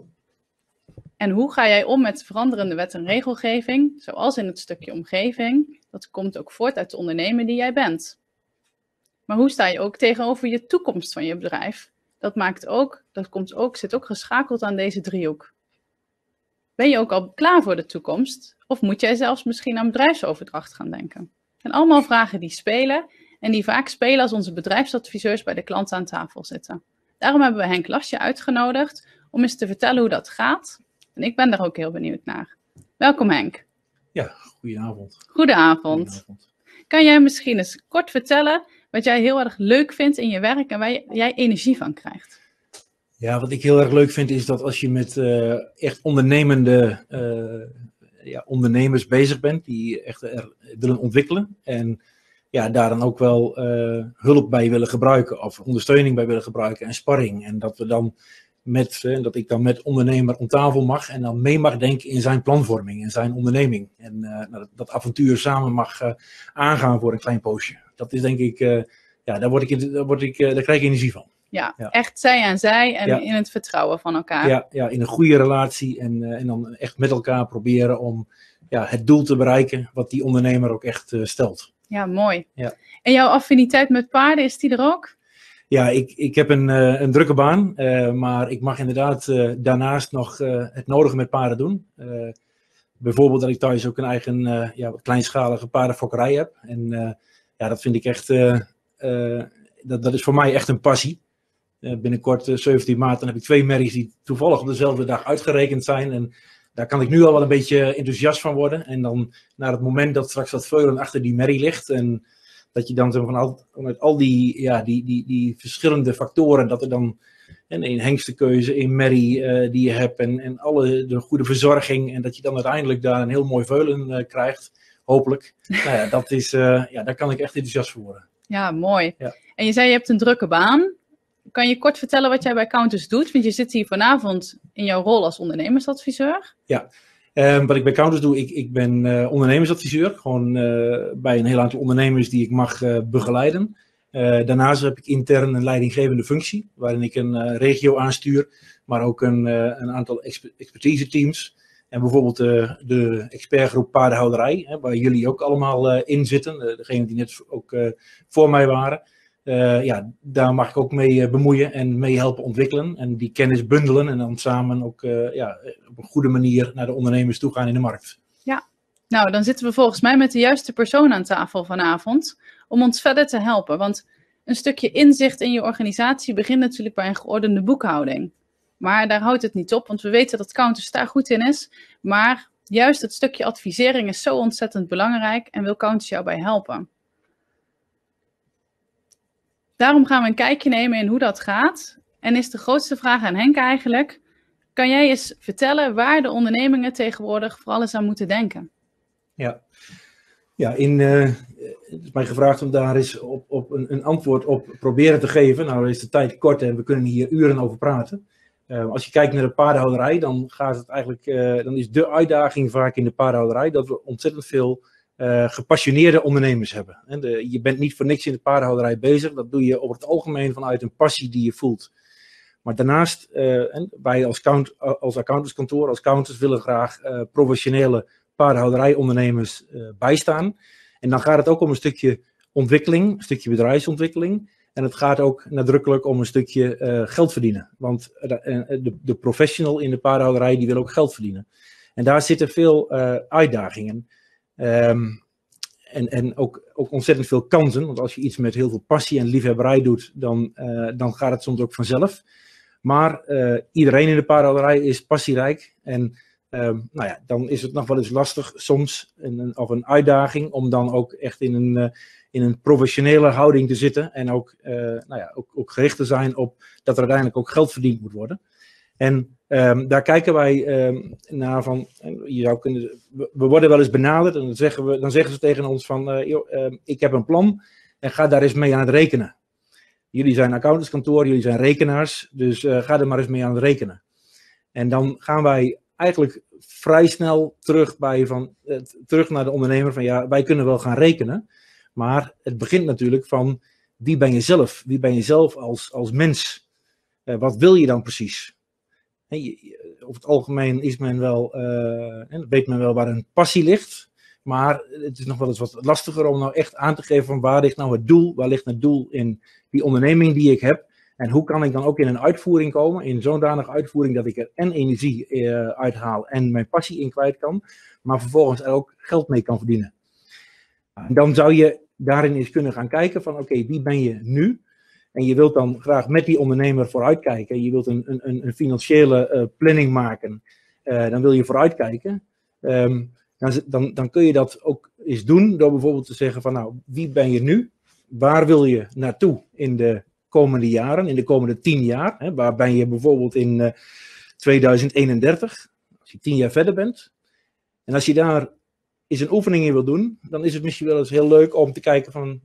En hoe ga jij om met veranderende wet en regelgeving, zoals in het stukje omgeving? Dat komt ook voort uit de ondernemer die jij bent. Maar hoe sta je ook tegenover je toekomst van je bedrijf? Zit ook geschakeld aan deze driehoek. Ben je ook al klaar voor de toekomst? Of moet jij zelfs misschien aan bedrijfsoverdracht gaan denken? Het zijn allemaal vragen die spelen en die vaak spelen als onze bedrijfsadviseurs bij de klant aan tafel zitten. Daarom hebben we Henk Lasje uitgenodigd om eens te vertellen hoe dat gaat. En ik ben daar ook heel benieuwd naar. Welkom Henk. Ja, goedenavond. Goedenavond. Kan jij misschien eens kort vertellen wat jij heel erg leuk vindt in je werk en waar jij energie van krijgt? Ja, wat ik heel erg leuk vind is dat als je met echt ondernemende ondernemers bezig bent, die echt willen ontwikkelen en ja, daar dan ook wel hulp bij willen gebruiken of ondersteuning bij willen gebruiken en sparring. En dat we dan dat ik dan met ondernemer om tafel mag en dan mee mag denken in zijn planvorming, in zijn onderneming. En dat avontuur samen mag aangaan voor een klein poosje. Dat is denk ik, daar krijg ik energie van. Ja, echt zij aan zij en in het vertrouwen van elkaar. Ja, in een goede relatie en dan echt met elkaar proberen om het doel te bereiken wat die ondernemer ook echt stelt. Ja, mooi. Ja. En jouw affiniteit met paarden, is die er ook? Ja, ik heb een drukke baan, maar ik mag inderdaad daarnaast nog het nodige met paarden doen. Bijvoorbeeld dat ik thuis ook een eigen wat kleinschalige paardenfokkerij heb. En dat vind ik echt, dat is voor mij echt een passie. Binnenkort 17 maart dan heb ik 2 merries die toevallig op dezelfde dag uitgerekend zijn. En daar kan ik nu al wel een beetje enthousiast van worden. En dan naar het moment dat straks dat veulen achter die merrie ligt en dat je dan vanuit al die verschillende factoren, dat er dan een hengstenkeuze, een merrie die je hebt en de goede verzorging. En dat je dan uiteindelijk daar een heel mooi veulen krijgt, hopelijk. Daar kan ik echt enthousiast voor worden. Ja, mooi. Ja. En je zei je hebt een drukke baan. Kan je kort vertellen wat jij bij Counters doet? Want je zit hier vanavond in jouw rol als ondernemersadviseur. Ja. Wat ik bij Counters doe, ik ben ondernemersadviseur. Gewoon bij een heel aantal ondernemers die ik mag begeleiden. Daarnaast heb ik intern een leidinggevende functie, waarin ik een regio aanstuur. Maar ook een aantal expertise teams. En bijvoorbeeld de expertgroep paardenhouderij, hè, waar jullie ook allemaal in zitten. Degene die net ook voor mij waren. Ja, daar mag ik ook mee bemoeien en mee helpen ontwikkelen. En die kennis bundelen en dan samen ook op een goede manier naar de ondernemers toe gaan in de markt. Ja, nou dan zitten we volgens mij met de juiste persoon aan tafel vanavond om ons verder te helpen. Want een stukje inzicht in je organisatie begint natuurlijk bij een geordende boekhouding. Maar daar houdt het niet op, want we weten dat Counters daar goed in is. Maar juist het stukje advisering is zo ontzettend belangrijk en wil Counters jou bij helpen. Daarom gaan we een kijkje nemen in hoe dat gaat. En is de grootste vraag aan Henk eigenlijk, kan jij eens vertellen waar de ondernemingen tegenwoordig vooral eens aan moeten denken? Ja, het is mij gevraagd om daar eens op een antwoord op proberen te geven. Nou, is de tijd kort en we kunnen hier uren over praten. Als je kijkt naar de paardenhouderij, dan gaat het eigenlijk, dan is de uitdaging vaak in de paardenhouderij dat we ontzettend veel gepassioneerde ondernemers hebben. Je bent niet voor niks in de paardenhouderij bezig. Dat doe je over het algemeen vanuit een passie die je voelt. Maar daarnaast, wij als accountantskantoor, als accountants willen graag professionele paardenhouderijondernemers bijstaan. En dan gaat het ook om een stukje ontwikkeling, een stukje bedrijfsontwikkeling. En het gaat ook nadrukkelijk om een stukje geld verdienen. Want de professional in de paardenhouderij die wil ook geld verdienen. En daar zitten veel uitdagingen. En ook ontzettend veel kansen. Want als je iets met heel veel passie en liefhebberij doet, dan gaat het soms ook vanzelf. Maar iedereen in de paardenhouderij is passierijk. En dan is het nog wel eens lastig soms, of een uitdaging, om dan ook echt in een professionele houding te zitten. En ook gericht te zijn op dat er uiteindelijk ook geld verdiend moet worden. En daar kijken wij naar van, we worden wel eens benaderd en dan zeggen ze tegen ons van, ik heb een plan en ga daar eens mee aan het rekenen. Jullie zijn accountantskantoor, jullie zijn rekenaars, dus ga er maar eens mee aan het rekenen. En dan gaan wij eigenlijk vrij snel terug naar de ondernemer van ja, wij kunnen wel gaan rekenen. Maar het begint natuurlijk van wie ben je zelf? Wie ben je zelf als mens? Wat wil je dan precies? Over het algemeen is men wel, weet men wel waar een passie ligt. Maar het is nog wel eens wat lastiger om nou echt aan te geven van waar ligt nou het doel? Waar ligt het doel in die onderneming die ik heb? En hoe kan ik dan ook in een uitvoering komen? In zo'n danige uitvoering dat ik er en energie uithaal en mijn passie in kwijt kan. Maar vervolgens er ook geld mee kan verdienen. En dan zou je daarin eens kunnen gaan kijken van oké, wie ben je nu? En je wilt dan graag met die ondernemer vooruitkijken. Je wilt een financiële planning maken. Dan wil je vooruitkijken. Dan kun je dat ook eens doen door bijvoorbeeld te zeggen van nou, wie ben je nu? Waar wil je naartoe in de komende jaren, in de komende 10 jaar? Hè? Waar ben je bijvoorbeeld in 2031? Als je 10 jaar verder bent. En als je daar eens een oefening in wil doen, dan is het misschien wel eens heel leuk om te kijken van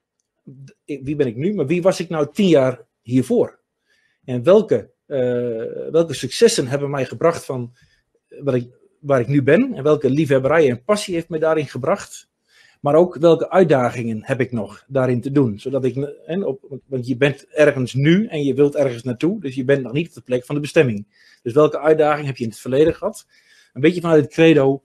wie ben ik nu, maar wie was ik nou 10 jaar hiervoor? En welke successen hebben mij gebracht van waar ik nu ben? En welke liefhebberij en passie heeft mij daarin gebracht? Maar ook welke uitdagingen heb ik nog daarin te doen? Zodat want je bent ergens nu en je wilt ergens naartoe, dus je bent nog niet op de plek van de bestemming. Dus welke uitdaging heb je in het verleden gehad? Een beetje vanuit het credo,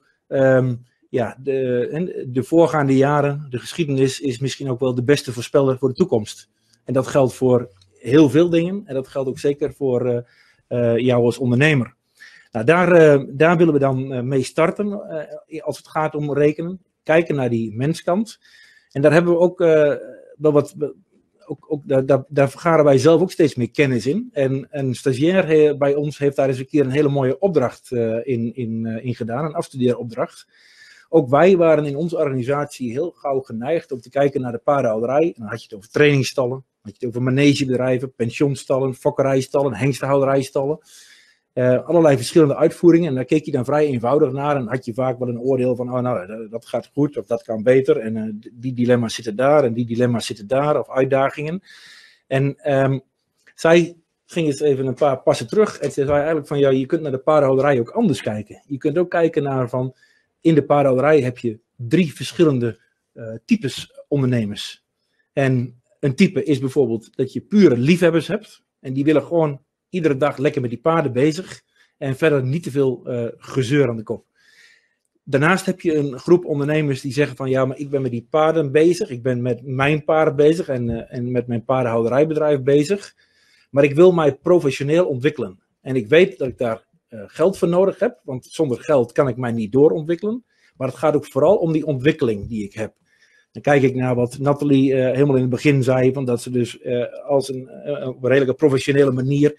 de voorgaande jaren, de geschiedenis is misschien ook wel de beste voorspeller voor de toekomst. En dat geldt voor heel veel dingen en dat geldt ook zeker voor jou als ondernemer. Nou, daar willen we dan mee starten als het gaat om rekenen. Kijken naar die menskant. En daar hebben we ook wel wat. Daar vergaren wij zelf ook steeds meer kennis in. En een stagiair bij ons heeft daar eens een keer een hele mooie opdracht in gedaan. Een afstudeeropdracht. Ook wij waren in onze organisatie heel gauw geneigd om te kijken naar de paardenhouderij. En dan had je het over trainingsstallen, dan had je het over managebedrijven, pensioenstallen, fokkerijstallen, hengstenhouderijstallen. Allerlei verschillende uitvoeringen. En daar keek je dan vrij eenvoudig naar. En had je vaak wel een oordeel van, dat gaat goed of dat kan beter. En die dilemma's zitten daar en die dilemma's zitten daar. Of uitdagingen. En zij ging eens even een paar passen terug. En ze zei eigenlijk van, ja, je kunt naar de paardenhouderij ook anders kijken. Je kunt ook kijken naar van, in de paardenhouderij heb je 3 verschillende types ondernemers. En een type is bijvoorbeeld dat je pure liefhebbers hebt. En die willen gewoon iedere dag lekker met die paarden bezig. En verder niet te veel gezeur aan de kop. Daarnaast heb je een groep ondernemers die zeggen van ja, maar ik ben met die paarden bezig. Ik ben met mijn paarden bezig en met mijn paardenhouderijbedrijf bezig. Maar ik wil mij professioneel ontwikkelen. En ik weet dat ik daar geld voor nodig heb. Want zonder geld kan ik mij niet doorontwikkelen. Maar het gaat ook vooral om die ontwikkeling die ik heb. Dan kijk ik naar wat Nathalie helemaal in het begin zei. Van dat ze dus als een redelijke professionele manier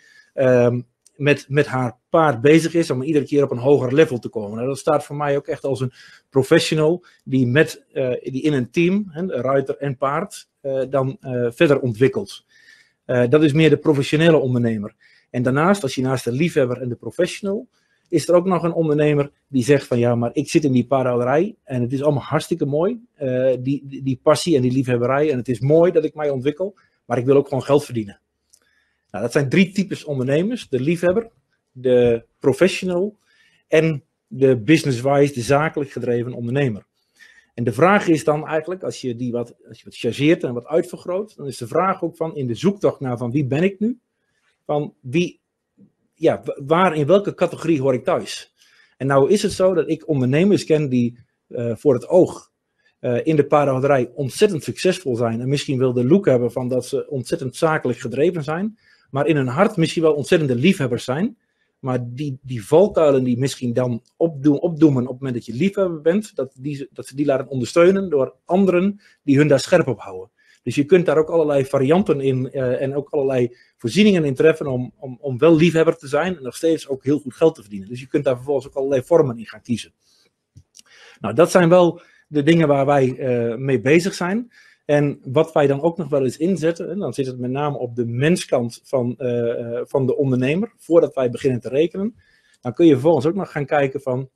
met haar paard bezig is. Om iedere keer op een hoger level te komen. Nou, dat staat voor mij ook echt als een professional die in een team, ruiter en paard, dan verder ontwikkelt. Dat is meer de professionele ondernemer. En daarnaast, als je naast de liefhebber en de professional, is er ook nog een ondernemer die zegt van ja, maar ik zit in die paardenhouderij en het is allemaal hartstikke mooi, die passie en die liefhebberij. En het is mooi dat ik mij ontwikkel, maar ik wil ook gewoon geld verdienen. Nou, dat zijn 3 types ondernemers. De liefhebber, de professional en de business-wise, de zakelijk gedreven ondernemer. En de vraag is dan eigenlijk, als je wat chargeert en wat uitvergroot, dan is de vraag ook van in de zoektocht naar van wie ben ik nu? Van wie, ja, waar in welke categorie hoor ik thuis? En nou is het zo dat ik ondernemers ken die voor het oog in de paardenhouderij ontzettend succesvol zijn. En misschien wel de look hebben van dat ze ontzettend zakelijk gedreven zijn. Maar in hun hart misschien wel ontzettende liefhebbers zijn. Maar die valkuilen die misschien dan opdoemen op het moment dat je liefhebber bent, dat ze die laten ondersteunen door anderen die hun daar scherp op houden. Dus je kunt daar ook allerlei varianten in en ook allerlei voorzieningen in treffen om wel liefhebber te zijn en nog steeds ook heel goed geld te verdienen. Dus je kunt daar vervolgens ook allerlei vormen in gaan kiezen. Nou, dat zijn wel de dingen waar wij mee bezig zijn. En wat wij dan ook nog wel eens inzetten, en dan zit het met name op de menskant van de ondernemer, voordat wij beginnen te rekenen. Dan kun je vervolgens ook nog gaan kijken van,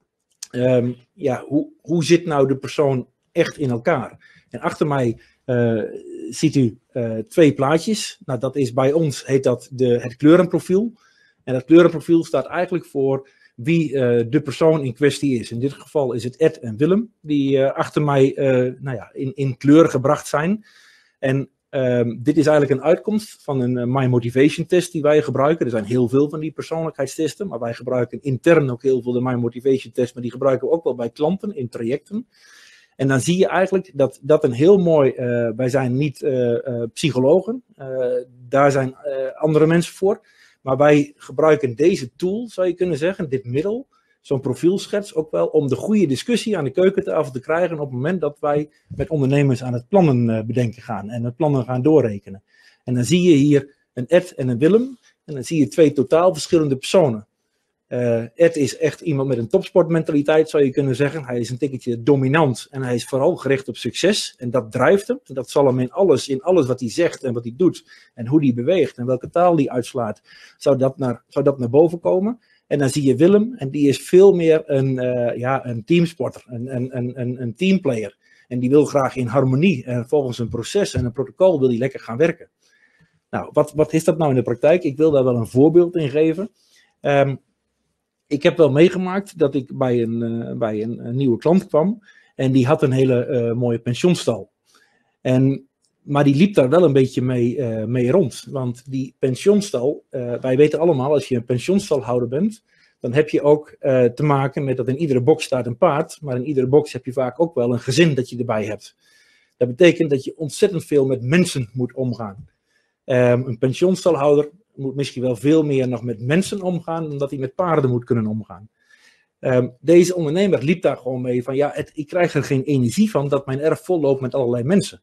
hoe zit nou de persoon echt in elkaar? En achter mij ziet u 2 plaatjes. Nou, dat is bij ons, heet dat het kleurenprofiel. En dat kleurenprofiel staat eigenlijk voor wie de persoon in kwestie is. In dit geval is het Ed en Willem, die achter mij in kleur gebracht zijn. En dit is eigenlijk een uitkomst van een My Motivation test die wij gebruiken. Er zijn heel veel van die persoonlijkheidstesten, maar wij gebruiken intern ook heel veel de My Motivation test, maar die gebruiken we ook wel bij klanten in trajecten. En dan zie je eigenlijk dat een heel mooi, wij zijn niet psychologen, daar zijn andere mensen voor. Maar wij gebruiken deze tool, zou je kunnen zeggen, dit middel, zo'n profielschets ook wel, om de goede discussie aan de keukentafel te krijgen op het moment dat wij met ondernemers aan het plannen bedenken gaan en het plannen gaan doorrekenen. En dan zie je hier een Ed en een Willem en dan zie je 2 totaal verschillende personen. Ed is echt iemand met een topsportmentaliteit, zou je kunnen zeggen. Hij is een tikkeltje dominant en hij is vooral gericht op succes. En dat drijft hem. En dat zal hem in alles wat hij zegt en wat hij doet. En hoe hij beweegt en welke taal hij uitslaat. Zou dat naar boven komen. En dan zie je Willem en die is veel meer een teamsporter. Een teamplayer. En die wil graag in harmonie en volgens een proces en een protocol wil hij lekker gaan werken. Nou, wat is dat nou in de praktijk? Ik wil daar wel een voorbeeld in geven. Ik heb wel meegemaakt dat ik bij een nieuwe klant kwam en die had een hele mooie pensioenstal. Maar die liep daar wel een beetje mee rond. Want die pensioenstal, wij weten allemaal, als je een pensioenstalhouder bent, dan heb je ook te maken met dat in iedere box staat een paard, maar in iedere box heb je vaak ook wel een gezin dat je erbij hebt. Dat betekent dat je ontzettend veel met mensen moet omgaan. Een pensioenstalhouder moet misschien wel veel meer nog met mensen omgaan dan dat hij met paarden moet kunnen omgaan. Deze ondernemer liep daar gewoon mee van ja, ik krijg er geen energie van dat mijn erf vol loopt met allerlei mensen.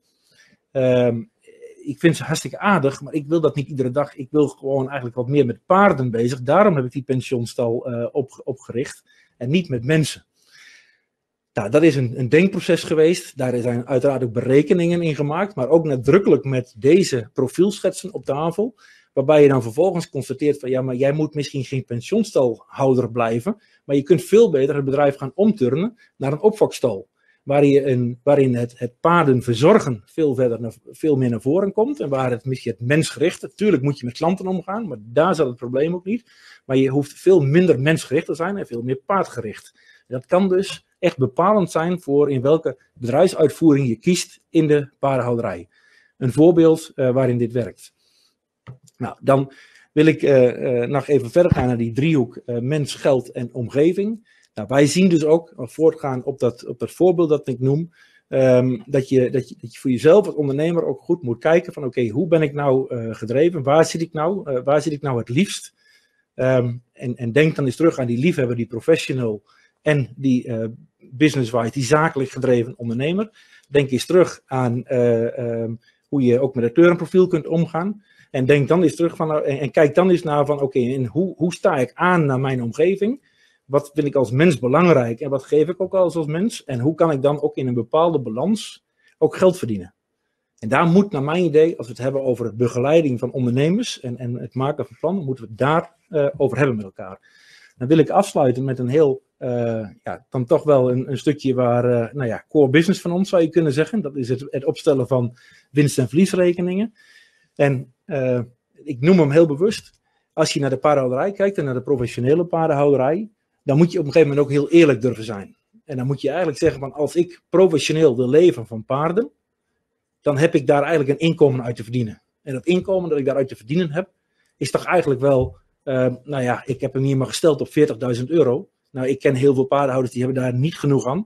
Ik vind ze hartstikke aardig, maar ik wil dat niet iedere dag. Ik wil gewoon eigenlijk wat meer met paarden bezig. Daarom heb ik die pensioenstal opgericht en niet met mensen. Nou, dat is een denkproces geweest. Daar zijn uiteraard ook berekeningen in gemaakt, maar ook nadrukkelijk met deze profielschetsen op tafel. Waarbij je dan vervolgens constateert van ja, maar jij moet misschien geen pensioenstalhouder blijven, maar je kunt veel beter het bedrijf gaan omturnen naar een opfokstal. Waarin het paarden verzorgen veel meer naar voren komt en waar het misschien het mensgericht, natuurlijk moet je met klanten omgaan, maar daar zat het probleem ook niet. Maar je hoeft veel minder mensgericht te zijn en veel meer paardgericht. En dat kan dus echt bepalend zijn voor in welke bedrijfsuitvoering je kiest in de paardenhouderij. Een voorbeeld waarin dit werkt. Nou, dan wil ik nog even verder gaan naar die driehoek mens, geld en omgeving. Nou, wij zien dus ook, voortgaan op dat voorbeeld dat ik noem, dat je voor jezelf als ondernemer ook goed moet kijken van oké, hoe ben ik nou gedreven? Waar zit ik nou het liefst? En denk dan eens terug aan die liefhebber, die professional en die business-wise, die zakelijk gedreven ondernemer. Denk eens terug aan hoe je ook met het kleurenprofiel kunt omgaan. En denk dan eens terug van, en kijk dan eens naar van oké, en hoe sta ik aan naar mijn omgeving? Wat vind ik als mens belangrijk en wat geef ik ook als mens? En hoe kan ik dan ook in een bepaalde balans ook geld verdienen? En daar moet naar mijn idee, als we het hebben over de begeleiding van ondernemers en het maken van plannen, moeten we het daar over hebben met elkaar. Dan wil ik afsluiten met een heel, dan toch wel een stukje waar, core business van ons zou je kunnen zeggen. Dat is het opstellen van winst- en verliesrekeningen. En ik noem hem heel bewust. Als je naar de paardenhouderij kijkt en naar de professionele paardenhouderij, dan moet je op een gegeven moment ook heel eerlijk durven zijn. En dan moet je eigenlijk zeggen van als ik professioneel wil leven van paarden, dan heb ik daar eigenlijk een inkomen uit te verdienen. En dat inkomen dat ik daaruit te verdienen heb, is toch eigenlijk wel, ik heb hem hier maar gesteld op €40.000. Nou, ik ken heel veel paardenhouders die hebben daar niet genoeg aan.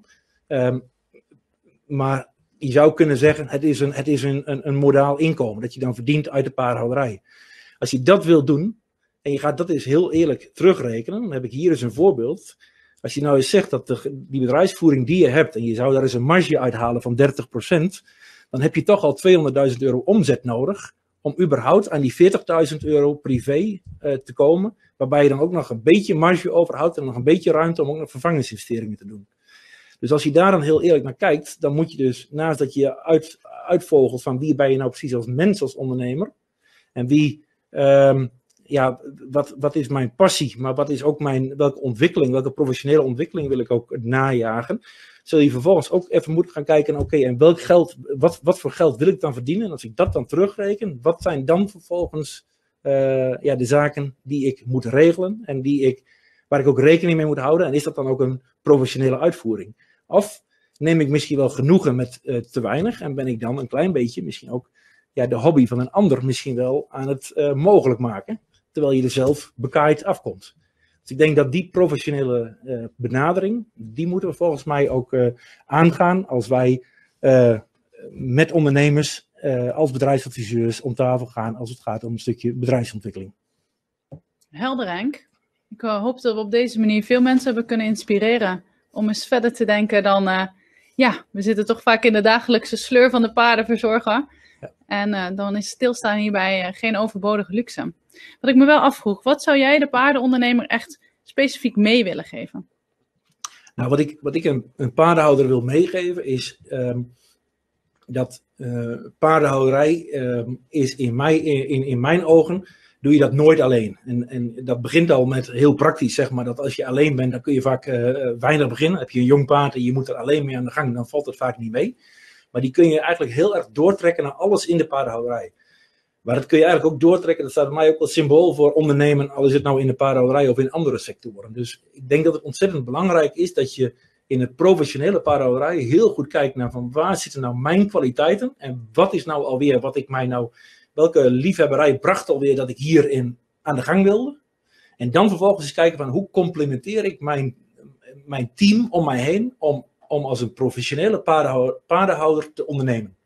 Maar je zou kunnen zeggen, het is een modaal inkomen dat je dan verdient uit de paardenhouderij. Als je dat wil doen, en je gaat dat eens heel eerlijk terugrekenen, dan heb ik hier eens een voorbeeld. Als je nou eens zegt dat die bedrijfsvoering die je hebt, en je zou daar eens een marge uithalen van 30%, dan heb je toch al €200.000 omzet nodig om überhaupt aan die €40.000 privé te komen, waarbij je dan ook nog een beetje marge overhoudt en nog een beetje ruimte om ook nog vervangingsinvesteringen te doen. Dus als je daar dan heel eerlijk naar kijkt, dan moet je dus, naast dat je uitvogelt van wie ben je nou precies als mens, als ondernemer, en wie, wat is mijn passie, maar wat is ook welke ontwikkeling, welke professionele ontwikkeling wil ik ook najagen, zul je vervolgens ook even moeten gaan kijken, oké, en welk geld, wat voor geld wil ik dan verdienen? En als ik dat dan terugreken, wat zijn dan vervolgens de zaken die ik moet regelen en waar ik ook rekening mee moet houden? En is dat dan ook een professionele uitvoering? Of neem ik misschien wel genoegen met te weinig en ben ik dan een klein beetje misschien ook de hobby van een ander misschien wel aan het mogelijk maken, terwijl je er zelf bekaaid afkomt. Dus ik denk dat die professionele benadering, die moeten we volgens mij ook aangaan als wij met ondernemers als bedrijfsadviseurs om tafel gaan als het gaat om een stukje bedrijfsontwikkeling. Helder, Henk. Ik hoop dat we op deze manier veel mensen hebben kunnen inspireren om eens verder te denken dan, we zitten toch vaak in de dagelijkse sleur van de paardenverzorger. Ja. En dan is stilstaan hierbij geen overbodige luxe. Wat ik me wel afvroeg, wat zou jij de paardenondernemer echt specifiek mee willen geven? Nou, wat ik een paardenhouder wil meegeven is dat paardenhouderij is in mijn ogen, doe je dat nooit alleen. En dat begint al met heel praktisch, zeg maar, dat als je alleen bent, dan kun je vaak weinig beginnen. Heb je een jong paard en je moet er alleen mee aan de gang, dan valt het vaak niet mee. Maar die kun je eigenlijk heel erg doortrekken naar alles in de paardenhouderij. Maar dat kun je eigenlijk ook doortrekken, dat staat bij mij ook als symbool voor ondernemen, al is het nou in de paardenhouderij of in andere sectoren. Dus ik denk dat het ontzettend belangrijk is dat je in het professionele paardenhouderij heel goed kijkt naar van waar zitten nou mijn kwaliteiten en wat is nou alweer wat ik mij nou, welke liefhebberij bracht alweer dat ik hierin aan de gang wilde. En dan vervolgens eens kijken van hoe complementeer ik mijn team om mij heen om als een professionele paardenhouder te ondernemen.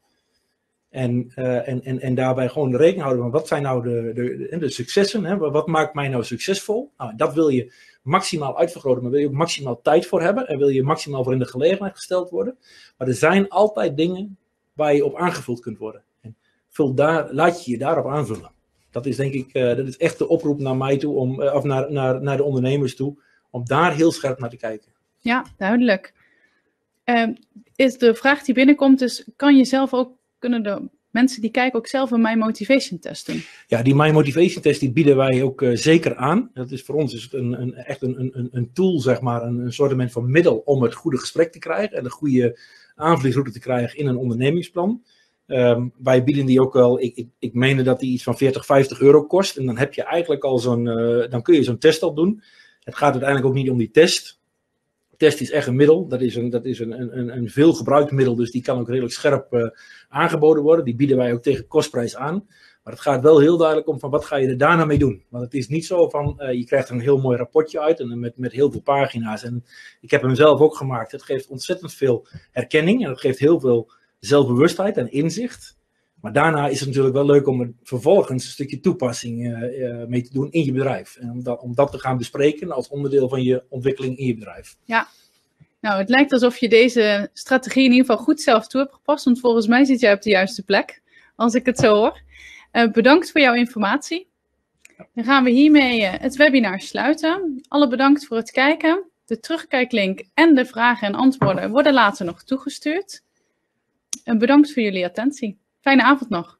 En daarbij gewoon rekening houden van wat zijn nou de successen, hè? Wat maakt mij nou succesvol? Nou, dat wil je maximaal uitvergroten, maar wil je ook maximaal tijd voor hebben en wil je maximaal voor in de gelegenheid gesteld worden. Maar er zijn altijd dingen waar je op aangevuld kunt worden. En laat je daarop aanvullen. Dat is denk ik, dat is echt de oproep naar mij toe, of naar de ondernemers toe, om daar heel scherp naar te kijken. Ja, duidelijk. Is de vraag die binnenkomt is, kunnen de mensen die kijken ook zelf een My Motivation test doen? Ja, die My Motivation test die bieden wij ook zeker aan. Dat is voor ons echt een tool, zeg maar, een soort van middel om het goede gesprek te krijgen en de goede aanvliegroute te krijgen in een ondernemingsplan. Wij bieden die ook wel, ik meende dat die iets van €40-50 kost. En dan heb je eigenlijk al dan kun je zo'n test al doen. Het gaat uiteindelijk ook niet om die test. Test is echt een middel, dat is een veelgebruikt middel, dus die kan ook redelijk scherp aangeboden worden. Die bieden wij ook tegen kostprijs aan. Maar het gaat wel heel duidelijk om van wat ga je er daarna mee doen. Want het is niet zo van, je krijgt er een heel mooi rapportje uit en met heel veel pagina's. En ik heb hem zelf ook gemaakt. Het geeft ontzettend veel herkenning en het geeft heel veel zelfbewustheid en inzicht. Maar daarna is het natuurlijk wel leuk om er vervolgens een stukje toepassing mee te doen in je bedrijf. En om dat te gaan bespreken als onderdeel van je ontwikkeling in je bedrijf. Ja, nou het lijkt alsof je deze strategie in ieder geval goed zelf toe hebt gepast. Want volgens mij zit jij op de juiste plek, als ik het zo hoor. Bedankt voor jouw informatie. Dan gaan we hiermee het webinar sluiten. Alle bedankt voor het kijken. De terugkijklink en de vragen en antwoorden worden later nog toegestuurd. En bedankt voor jullie attentie. Fijne avond nog.